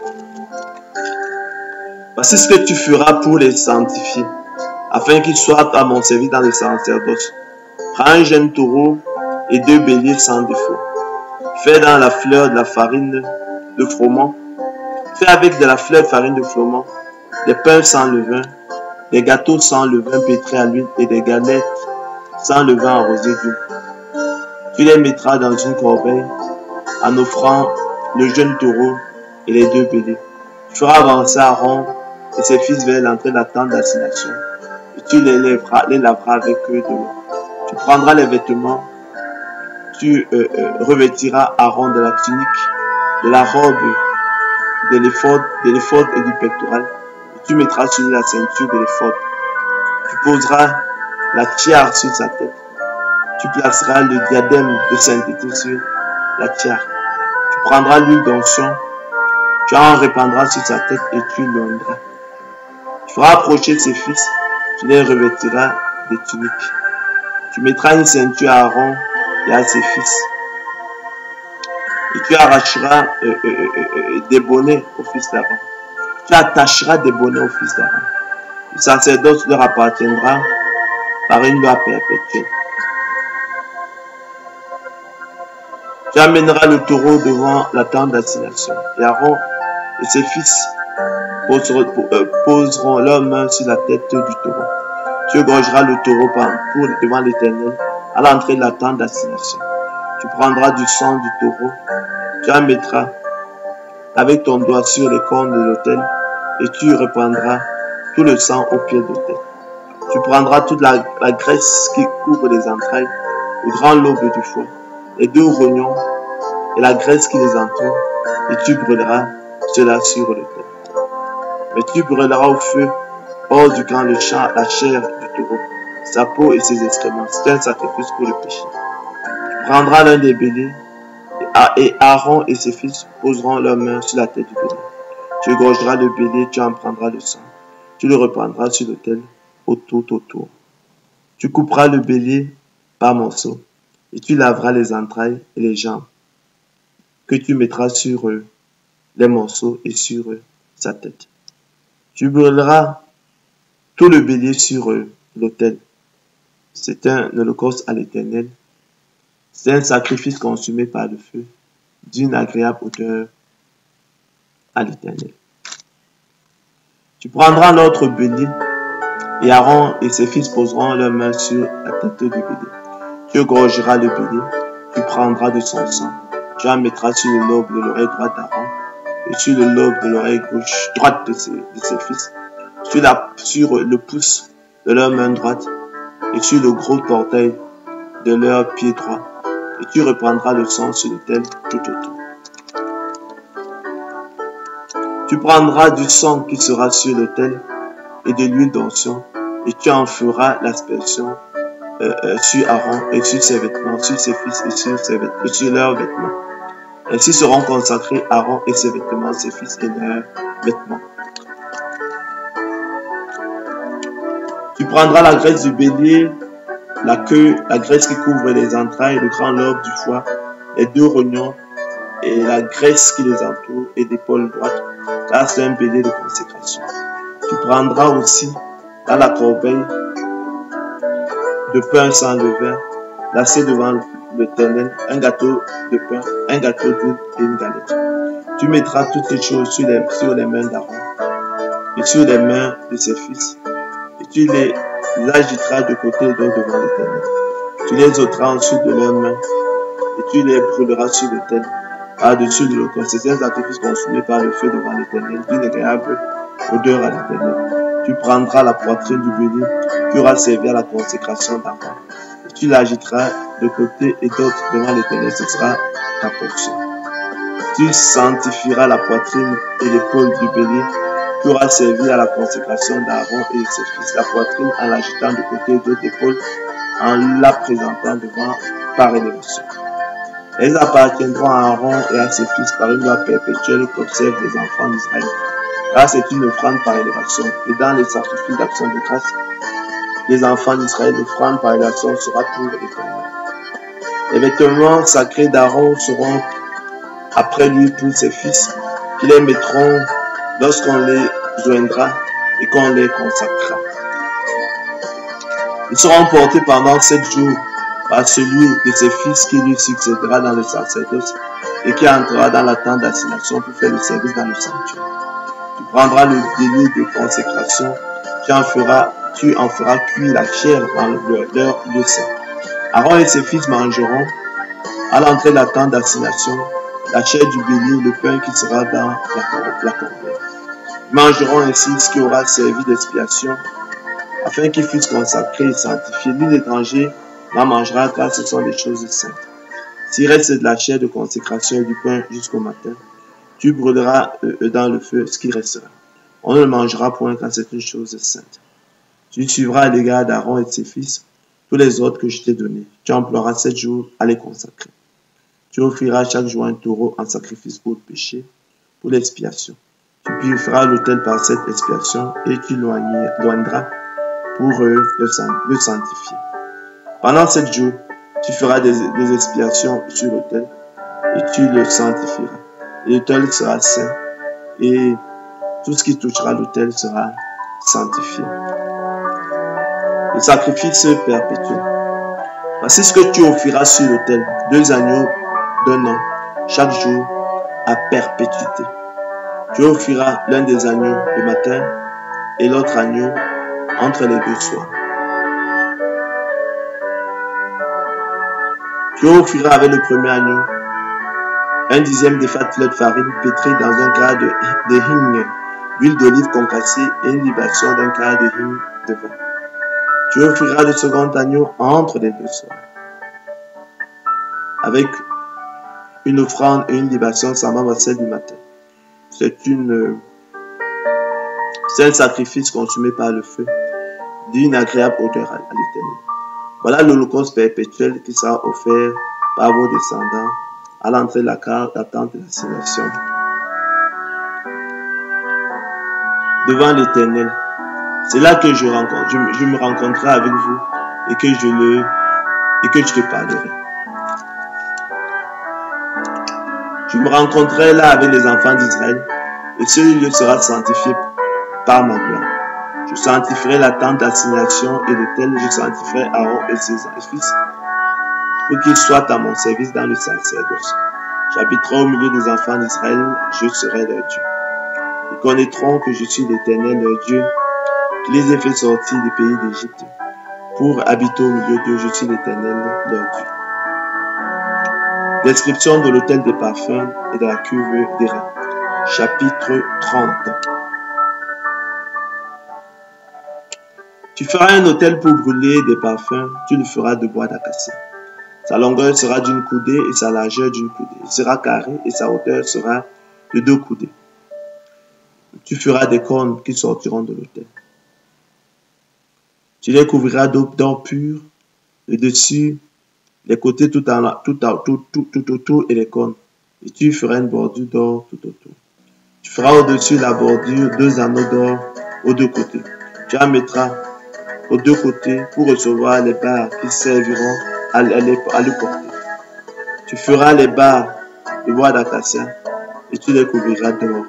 Voici ce que tu feras pour les sanctifier, afin qu'ils soient à mon service dans le sacerdoce. Prends un jeune taureau et deux béliers sans défaut. Fais dans la fleur de la farine de froment. Fais avec de la fleur de farine de froment, des pains sans levain, des gâteaux sans levain pétrés à l'huile et des galettes sans levain arrosées d'huile. Tu les mettras dans une corbeille en offrant le jeune taureau et les deux béliers. Tu feras avancer Aaron et ses fils vers l'entrée de la tente d'assignation et tu les laveras, les laveras avec eux de l'eau. Tu prendras les vêtements, tu euh, euh, revêtiras Aaron de la tunique, de la robe, de l'éphod, de l'éphod et du pectoral. Et tu mettras sur lui la ceinture de l'éphod. Tu poseras la tiare sur sa tête. Tu placeras le diadème de sainteté sur la tiare. Tu prendras l'huile d'onction, tu en répandras sur sa tête et tu l'oindras. Tu feras approcher ses fils, tu les revêtiras des tuniques. Tu mettras une ceinture à Aaron et à ses fils. Et tu arracheras euh, euh, euh, euh, des bonnets au fils d'Aaron. Tu attacheras des bonnets au fils d'Aaron. Le sacerdoce leur appartiendra par une loi perpétuelle. Tu amèneras le taureau devant la tente d'assignation. Et Aaron et ses fils poseront, euh, poseront leurs mains sur la tête du taureau. Tu égorgeras le taureau pour, devant l'Éternel à l'entrée de la tente d'assignation. Tu prendras du sang du taureau, tu en mettras avec ton doigt sur les cornes de l'autel et tu répandras tout le sang au pied de l'autel. Tu prendras toute la, la graisse qui couvre les entrailles, le grand lobe du foie, les deux rognons et la graisse qui les entoure, et tu brûleras cela sur l'autel. Mais tu brûleras au feu, hors du camp, le champ, la chair du taureau, sa peau et ses excréments. C'est un sacrifice pour le péché. Tu prendras l'un des béliers, et Aaron et ses fils poseront leurs mains sur la tête du bélier. Tu égorgeras le bélier, tu en prendras le sang. Tu le reprendras sur l'autel, autour, autour. Tu couperas le bélier par morceaux, et tu laveras les entrailles et les jambes, que tu mettras sur eux les morceaux et sur eux sa tête. Tu brûleras tout le bélier sur eux, l'autel. C'est un holocauste à l'Éternel. C'est un sacrifice consumé par le feu, d'une agréable odeur à l'Éternel. Tu prendras l'autre bélier, et Aaron et ses fils poseront leurs mains sur la tête du bélier. Tu égorgeras le bélier, tu prendras de son sang, tu en mettras sur le lobe de l'oreille droite d'Aaron, et sur le lobe de l'oreille gauche droite de ses, de ses fils, sur, la, sur le pouce de leur main droite, et sur le gros orteil de leur pied droit, et tu reprendras le sang sur l'autel tout autour. Tu prendras du sang qui sera sur l'autel et de l'huile d'onction, et tu en feras l'aspersion euh, euh, sur Aaron et sur ses vêtements, sur ses fils et sur, ses vêtements, sur leurs vêtements. Ainsi seront consacrés Aaron et ses vêtements, ses fils et leurs vêtements. Tu prendras la graisse du bélier, la queue, la graisse qui couvre les entrailles, le grand lobe du foie, les deux rognons et la graisse qui les entoure et l'épaule droite, car c'est un bélier de consécration. Tu prendras aussi dans la corbeille de pain sans levain, lassé devant l'Éternel, un gâteau de pain, un gâteau d'huile et une galette. Tu mettras toutes ces choses sur les, sur les mains d'Aaron et sur les mains de ses fils, et tu les agiteras de côté et d'autre devant l'Éternel. Tu les ôteras ensuite de leurs mains, et tu les brûleras sur l'autel, par-dessus de l'holocauste. C'est un sacrifice consumé par le feu devant l'Éternel, d'une agréable odeur à l'Éternel. Tu prendras la poitrine du bélier qui aura servi à la consécration d'Aaron, et tu l'agiteras de côté et d'autre devant l'Éternel, ce sera ta portion. Tu sanctifieras la poitrine et l'épaule du bélier qui aura servi à la consécration d'Aaron et de ses fils, la poitrine en l'agitant de côté et d'autre l'épaule en la présentant devant par élévation. Elles appartiendront à Aaron et à ses fils par une loi perpétuelle qu'observent les enfants d'Israël, car c'est une offrande par élévation. Et dans les sacrifices d'action de grâce, les enfants d'Israël, l'offrande par élévation sera pour l'Éternel. Les vêtements sacrés d'Aaron seront après lui pour ses fils, qui les mettront lorsqu'on les joindra et qu'on les consacrera. Ils seront portés pendant sept jours par celui de ses fils qui lui succédera dans le sacerdoce et qui entrera dans la tente d'assignation pour faire le service dans le sanctuaire. Tu prendras le bélier de consécration, tu en feras, tu en feras cuire la chair dans le, leur lieu saint. Aaron et ses fils mangeront à l'entrée de la tente d'assignation la chair du bélier, le pain qui sera dans la, la corbeille. Ils mangeront ainsi ce qui aura servi d'expiation, afin qu'ils fussent consacrés et sanctifiés. Nul étranger n'en mangera, car ce sont des choses saintes. S'il reste de la chair de consécration et du pain jusqu'au matin, tu brûleras euh, dans le feu ce qui restera. On ne le mangera point, car c'est une chose sainte. Tu suivras à l'égard d'Aaron et de ses fils tous les ordres que je t'ai donnés. Tu emploieras sept jours à les consacrer. Tu offriras chaque jour un taureau en sacrifice pour le péché, pour l'expiation. Tu purifieras l'autel par cette expiation et tu loigneras pour eux le sanctifier. Pendant sept jours, tu feras des, des expiations sur l'autel et tu le sanctifieras. L'autel sera saint et tout ce qui touchera l'autel sera sanctifié. Le sacrifice perpétuel. Voici ce que tu offriras sur l'autel. Deux agneaux d'un an, chaque jour, à perpétuité. Tu offriras l'un des agneaux le matin et l'autre agneau entre les deux soirs. Tu offriras avec le premier agneau un dixième de fatlet de farine pétrie dans un quart de, de hin d'huile d'olive concassée et une libation d'un quart de hin de vin. Tu offriras le second agneau entre les deux soirs, avec une offrande et une libation semblable à celle du matin. C'est une c'est un sacrifice consumé par le feu, d'une agréable odeur à l'Éternel. Voilà l'holocauste perpétuel qui sera offert par vos descendants à l'entrée de la carte d'attente de l'assignation devant l'Éternel. C'est là que je, rencontre, je, je me rencontrerai avec vous et que je le et que je te parlerai. Je me rencontrerai là avec les enfants d'Israël et ce lieu sera sanctifié par ma gloire. Je sanctifierai la tente d'assignation et l'autel, je sanctifierai Aaron et ses fils pour qu'ils soient à mon service dans le sacerdoce. J'habiterai au milieu des enfants d'Israël, je serai leur Dieu. Ils connaîtront que je suis l'Éternel leur Dieu, qui les ai fait sortir du pays d'Égypte pour habiter au milieu d'eux, je suis l'Éternel leur Dieu. Description de l'autel des parfums et de la cuve d'airain. Chapitre trente. Tu feras un autel pour brûler des parfums, tu le feras de bois d'acacia. Sa longueur sera d'une coudée et sa largeur d'une coudée. Il sera carré et sa hauteur sera de deux coudées. Tu feras des cornes qui sortiront de l'autel. Tu les couvriras d'or pur, le dessus, les côtés tout, en, tout, tout, tout, tout autour et les cornes. Et tu feras une bordure d'or tout autour. Tu feras au-dessus la bordure deux anneaux d'or aux deux côtés. Tu en mettras aux deux côtés pour recevoir les barres qui serviront à, à, les, à le porter. Tu feras les barres de bois d'acacia et tu les couvriras d'or.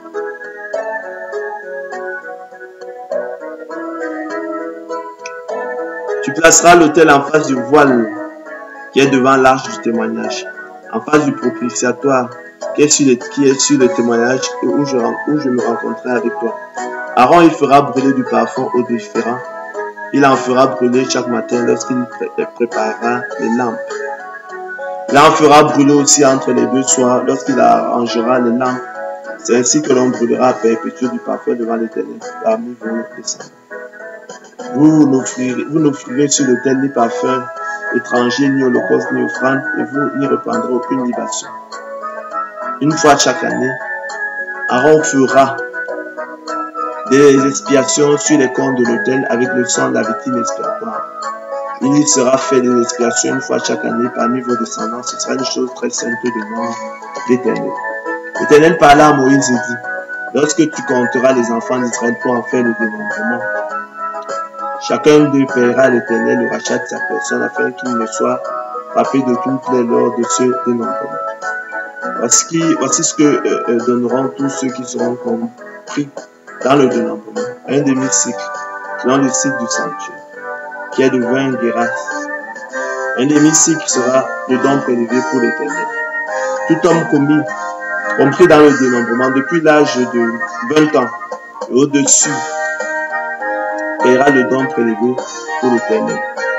Tu placeras l'autel en face du voile qui est devant l'arche du témoignage, en face du propitiatoire qui est sur le, qui est sur le témoignage et où je, où je me rencontrerai avec toi. Aaron il fera brûler du parfum aux différents. Il en fera brûler chaque matin lorsqu'il préparera les lampes. Il en fera brûler aussi entre les deux soirs lorsqu'il arrangera les lampes. C'est ainsi que l'on brûlera à perpétuer du parfum devant l'Éternel parmi vos descendants. Vous n'offrirez, vous n'offrirez sur l'autel ni parfum étranger, ni holocauste, ni offrande, et vous n'y reprendrez aucune libation. Une fois chaque année, Aaron fera des expiations sur les cornes de l'autel avec le sang de la victime expiatoire. Il y sera fait des expiations une fois chaque année parmi vos descendants. Ce sera une chose très sainte devant l'Éternel. L'Éternel parla à Moïse et dit, lorsque tu compteras les enfants d'Israël pour en faire le dénombrement, chacun d'eux paiera à l'Éternel le rachat de sa personne afin qu'il ne soit frappé d'aucune plaie lors de ce dénombrement. Voici, voici ce que euh, donneront tous ceux qui seront compris dans le dénombrement. Un demi-cycle, selon le cycle du sanctuaire, qui est de vingt guéras. Un demi-cycle sera le don prélevé pour l'Éternel. Tout homme commis, compris dans le dénombrement, depuis l'âge de vingt ans et au-dessus, paiera le don prélevé pour l'Éternel.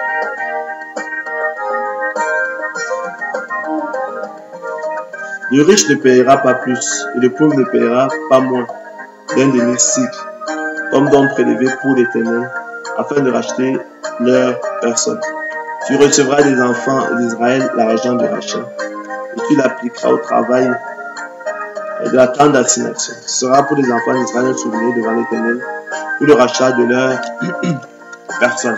Le riche ne paiera pas plus, et le pauvre ne paiera pas moins d'un demi-cycle, comme don prélevé pour l'Éternel, afin de racheter leur personne. Tu recevras des enfants d'Israël l'argent de rachat, et tu l'appliqueras au travail de la tente d'assignation. Ce sera pour les enfants d'Israël un souvenir devant l'Éternel, pour le rachat de leur personne.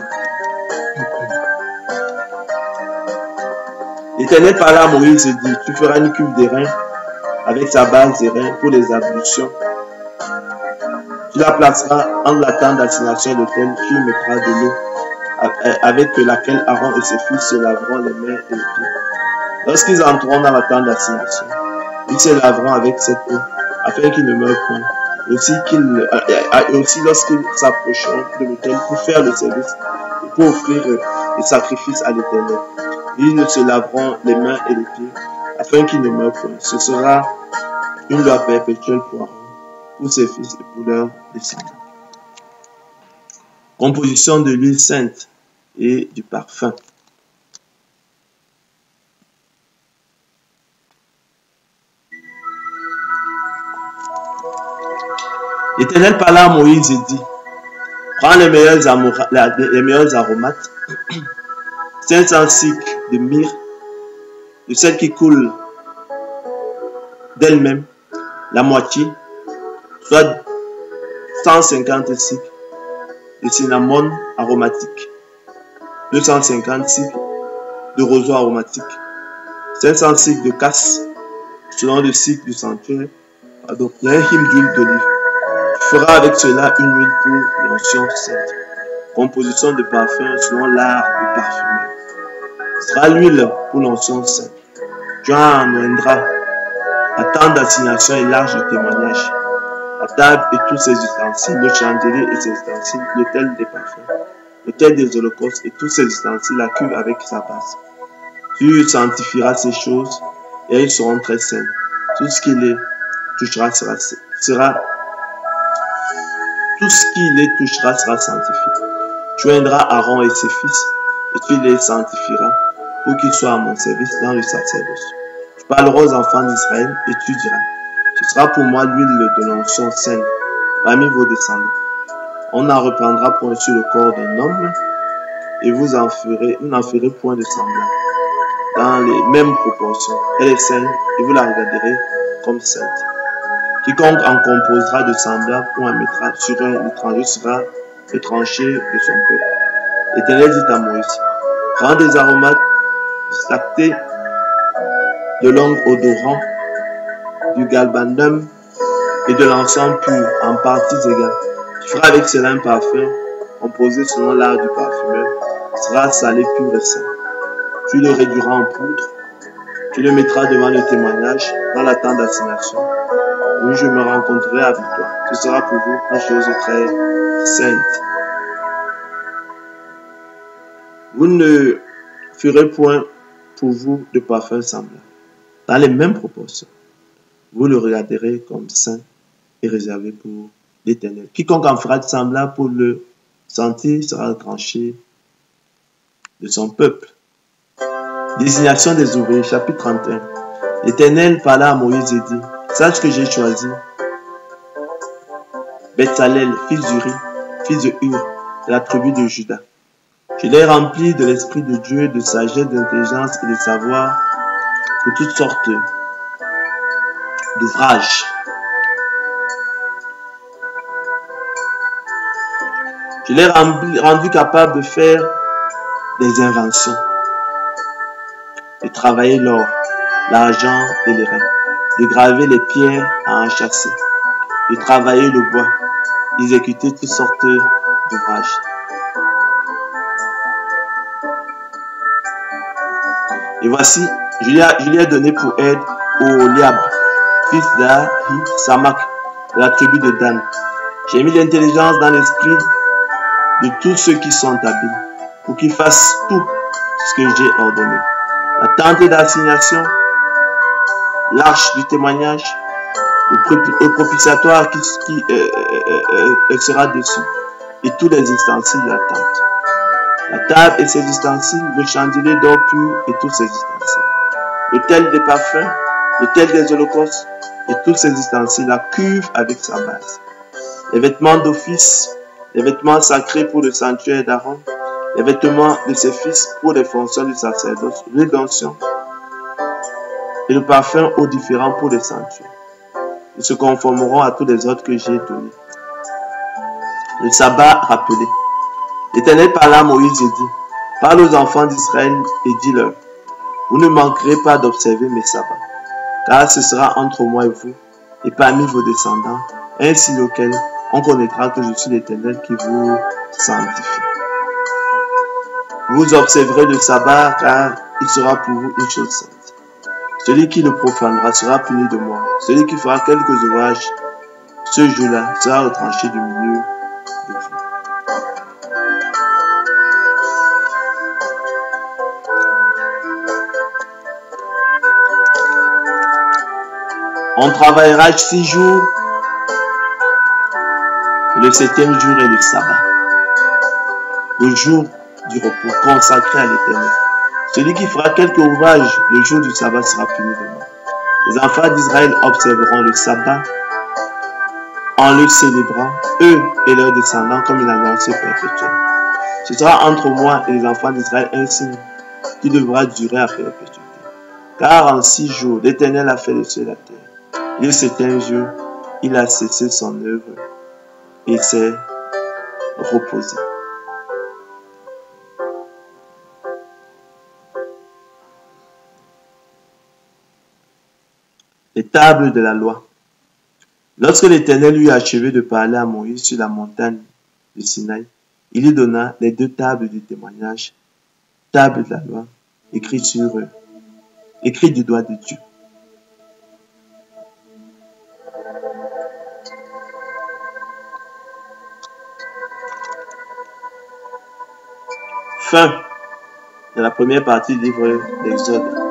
L'Éternel parla à Moïse et dit, tu feras une cuve d'airain avec sa base d'airain pour les ablutions. Tu la placeras entre la tente d'assignation et l'autel, tu y mettras de l'eau avec laquelle Aaron et ses fils se laveront les mains et les pieds. Lorsqu'ils entreront dans la tente d'assignation, ils se laveront avec cette eau afin qu'ils ne meurent point. Et aussi, qu'ils, et aussi lorsqu'ils s'approcheront de l'autel pour faire le service et pour offrir les sacrifices à l'Éternel, ils se laveront les mains et les pieds afin qu'ils ne meurent point. Ce sera une loi perpétuelle pour Aaron, pour ses fils et pour leurs descendants. Composition de l'huile sainte et du parfum. L'Éternel parla à Moïse et dit, prends les meilleurs, amora, les meilleurs aromates, cinq cents cycles de myrrhe, de celle qui coule d'elle-même, la moitié, soit cent cinquante cycles de cinnamon aromatique, deux cent cinquante cycles de roseau aromatique, cinq cents cycles de casse, selon le cycle du sanctuaire, pardon, et un hym d'huile d'olive. Tu feras avec cela une huile pour l'onction sainte. Composition de parfum selon l'art du parfumeur. Ce sera l'huile pour l'onction sainte. Tu en oindras la tente d'assignation et l'arche de témoignage, la table et tous ses ustensiles, le chandelier et ses ustensiles, l'autel des parfums, l'autel des holocaustes et tous ses ustensiles, la cuve avec sa base. Tu sanctifieras ces choses et elles seront très saines. Tout ce qui les touchera sera, sera tout ce qui les touchera sera sanctifié. Tu oindras Aaron et ses fils et tu les sanctifieras pour qu'ils soient à mon service dans le sacerdoce. Tu parleras aux enfants d'Israël et tu diras, ce sera pour moi l'huile de l'onction sainte parmi vos descendants. On en reprendra point sur le corps d'un homme et vous en ferez, vous n'en ferez point de semblable. Dans les mêmes proportions, elle est sainte et vous la regarderez comme sainte. Quiconque en composera de semblable ou en mettra sur un étranger sera le tranché de son peuple. L'Éternel dit à Moïse, prends des aromates, du stacté, de l'ongle odorant, du galbanum et de l'encens pur en parties égales. Tu feras avec cela un parfum composé selon l'art du parfumeur, sera salé pur et saint. Tu le réduiras en poudre, tu le mettras devant le témoignage dans la tente d'assignation. Oui, je me rencontrerai avec toi. Ce sera pour vous une chose très sainte. Vous ne ferez point pour vous de parfum semblable. Dans les mêmes proportions, vous le regarderez comme saint et réservé pour l'Éternel. Quiconque en fera de semblable pour le sentir sera tranché de son peuple. Désignation des ouvriers, chapitre trente et un. L'Éternel parla à Moïse et dit, sache que j'ai choisi Betsalel, fils d'Uri, fils de Hur, de la tribu de Juda. Je l'ai rempli de l'Esprit de Dieu, de sagesse, d'intelligence et de savoir pour toutes sortes d'ouvrages. Je l'ai rendu capable de faire des inventions, de travailler l'or, l'argent et les reins, de graver les pierres à enchâsser, de travailler le bois, d'exécuter toutes sortes d'ouvrages. Et voici, je lui, ai, je lui ai donné pour aide Oholiab, fils d'Ahi Samak, de la tribu de Dan. J'ai mis l'intelligence dans l'esprit de tous ceux qui sont habiles, pour qu'ils fassent tout ce que j'ai ordonné. La tente d'assignation, l'arche du témoignage, le propitiatoire qui, qui euh, euh, euh, sera dessus, et tous les ustensiles de la tente. La table et ses ustensiles, le chandelier d'or pur et tous ses ustensiles. L'autel des parfums, l'autel des holocaustes et tous ses ustensiles, la cuve avec sa base. Les vêtements d'office, les vêtements sacrés pour le sanctuaire d'Aaron, les vêtements de ses fils pour les fonctions du sacerdoce, l'huile d'onction et le parfum aux différents pour les sanctuaires. Ils se conformeront à tous les ordres que j'ai donnés. Le sabbat rappelé. L'Éternel parla à Moïse et dit, parle aux enfants d'Israël et dis-leur, vous ne manquerez pas d'observer mes sabbats, car ce sera entre moi et vous, et parmi vos descendants, ainsi lequel on connaîtra que je suis l'Éternel qui vous sanctifie. Vous observerez le sabbat, car il sera pour vous une chose sainte. Celui qui le profanera sera puni de moi. Celui qui fera quelques ouvrages ce jour-là sera retranché du milieu de vous. On travaillera six jours. Le septième jour est le sabbat, le jour du repos consacré à l'Éternel. Celui qui fera quelques ouvrages le jour du sabbat sera puni de moi. Les enfants d'Israël observeront le sabbat en le célébrant, eux et leurs descendants, comme une alliance perpétuelle. Ce sera entre moi et les enfants d'Israël un signe qui devra durer à perpétuité. Car en six jours, l'Éternel a fait le ciel et la terre. Et le septième jour il a cessé son œuvre et s'est reposé. Les tables de la loi. Lorsque l'Éternel eut achevé de parler à Moïse sur la montagne de Sinaï, il lui donna les deux tables du témoignage, tables de la loi, écrites sur eux, écrites du doigt de Dieu. Fin de la première partie du livre d'Exode.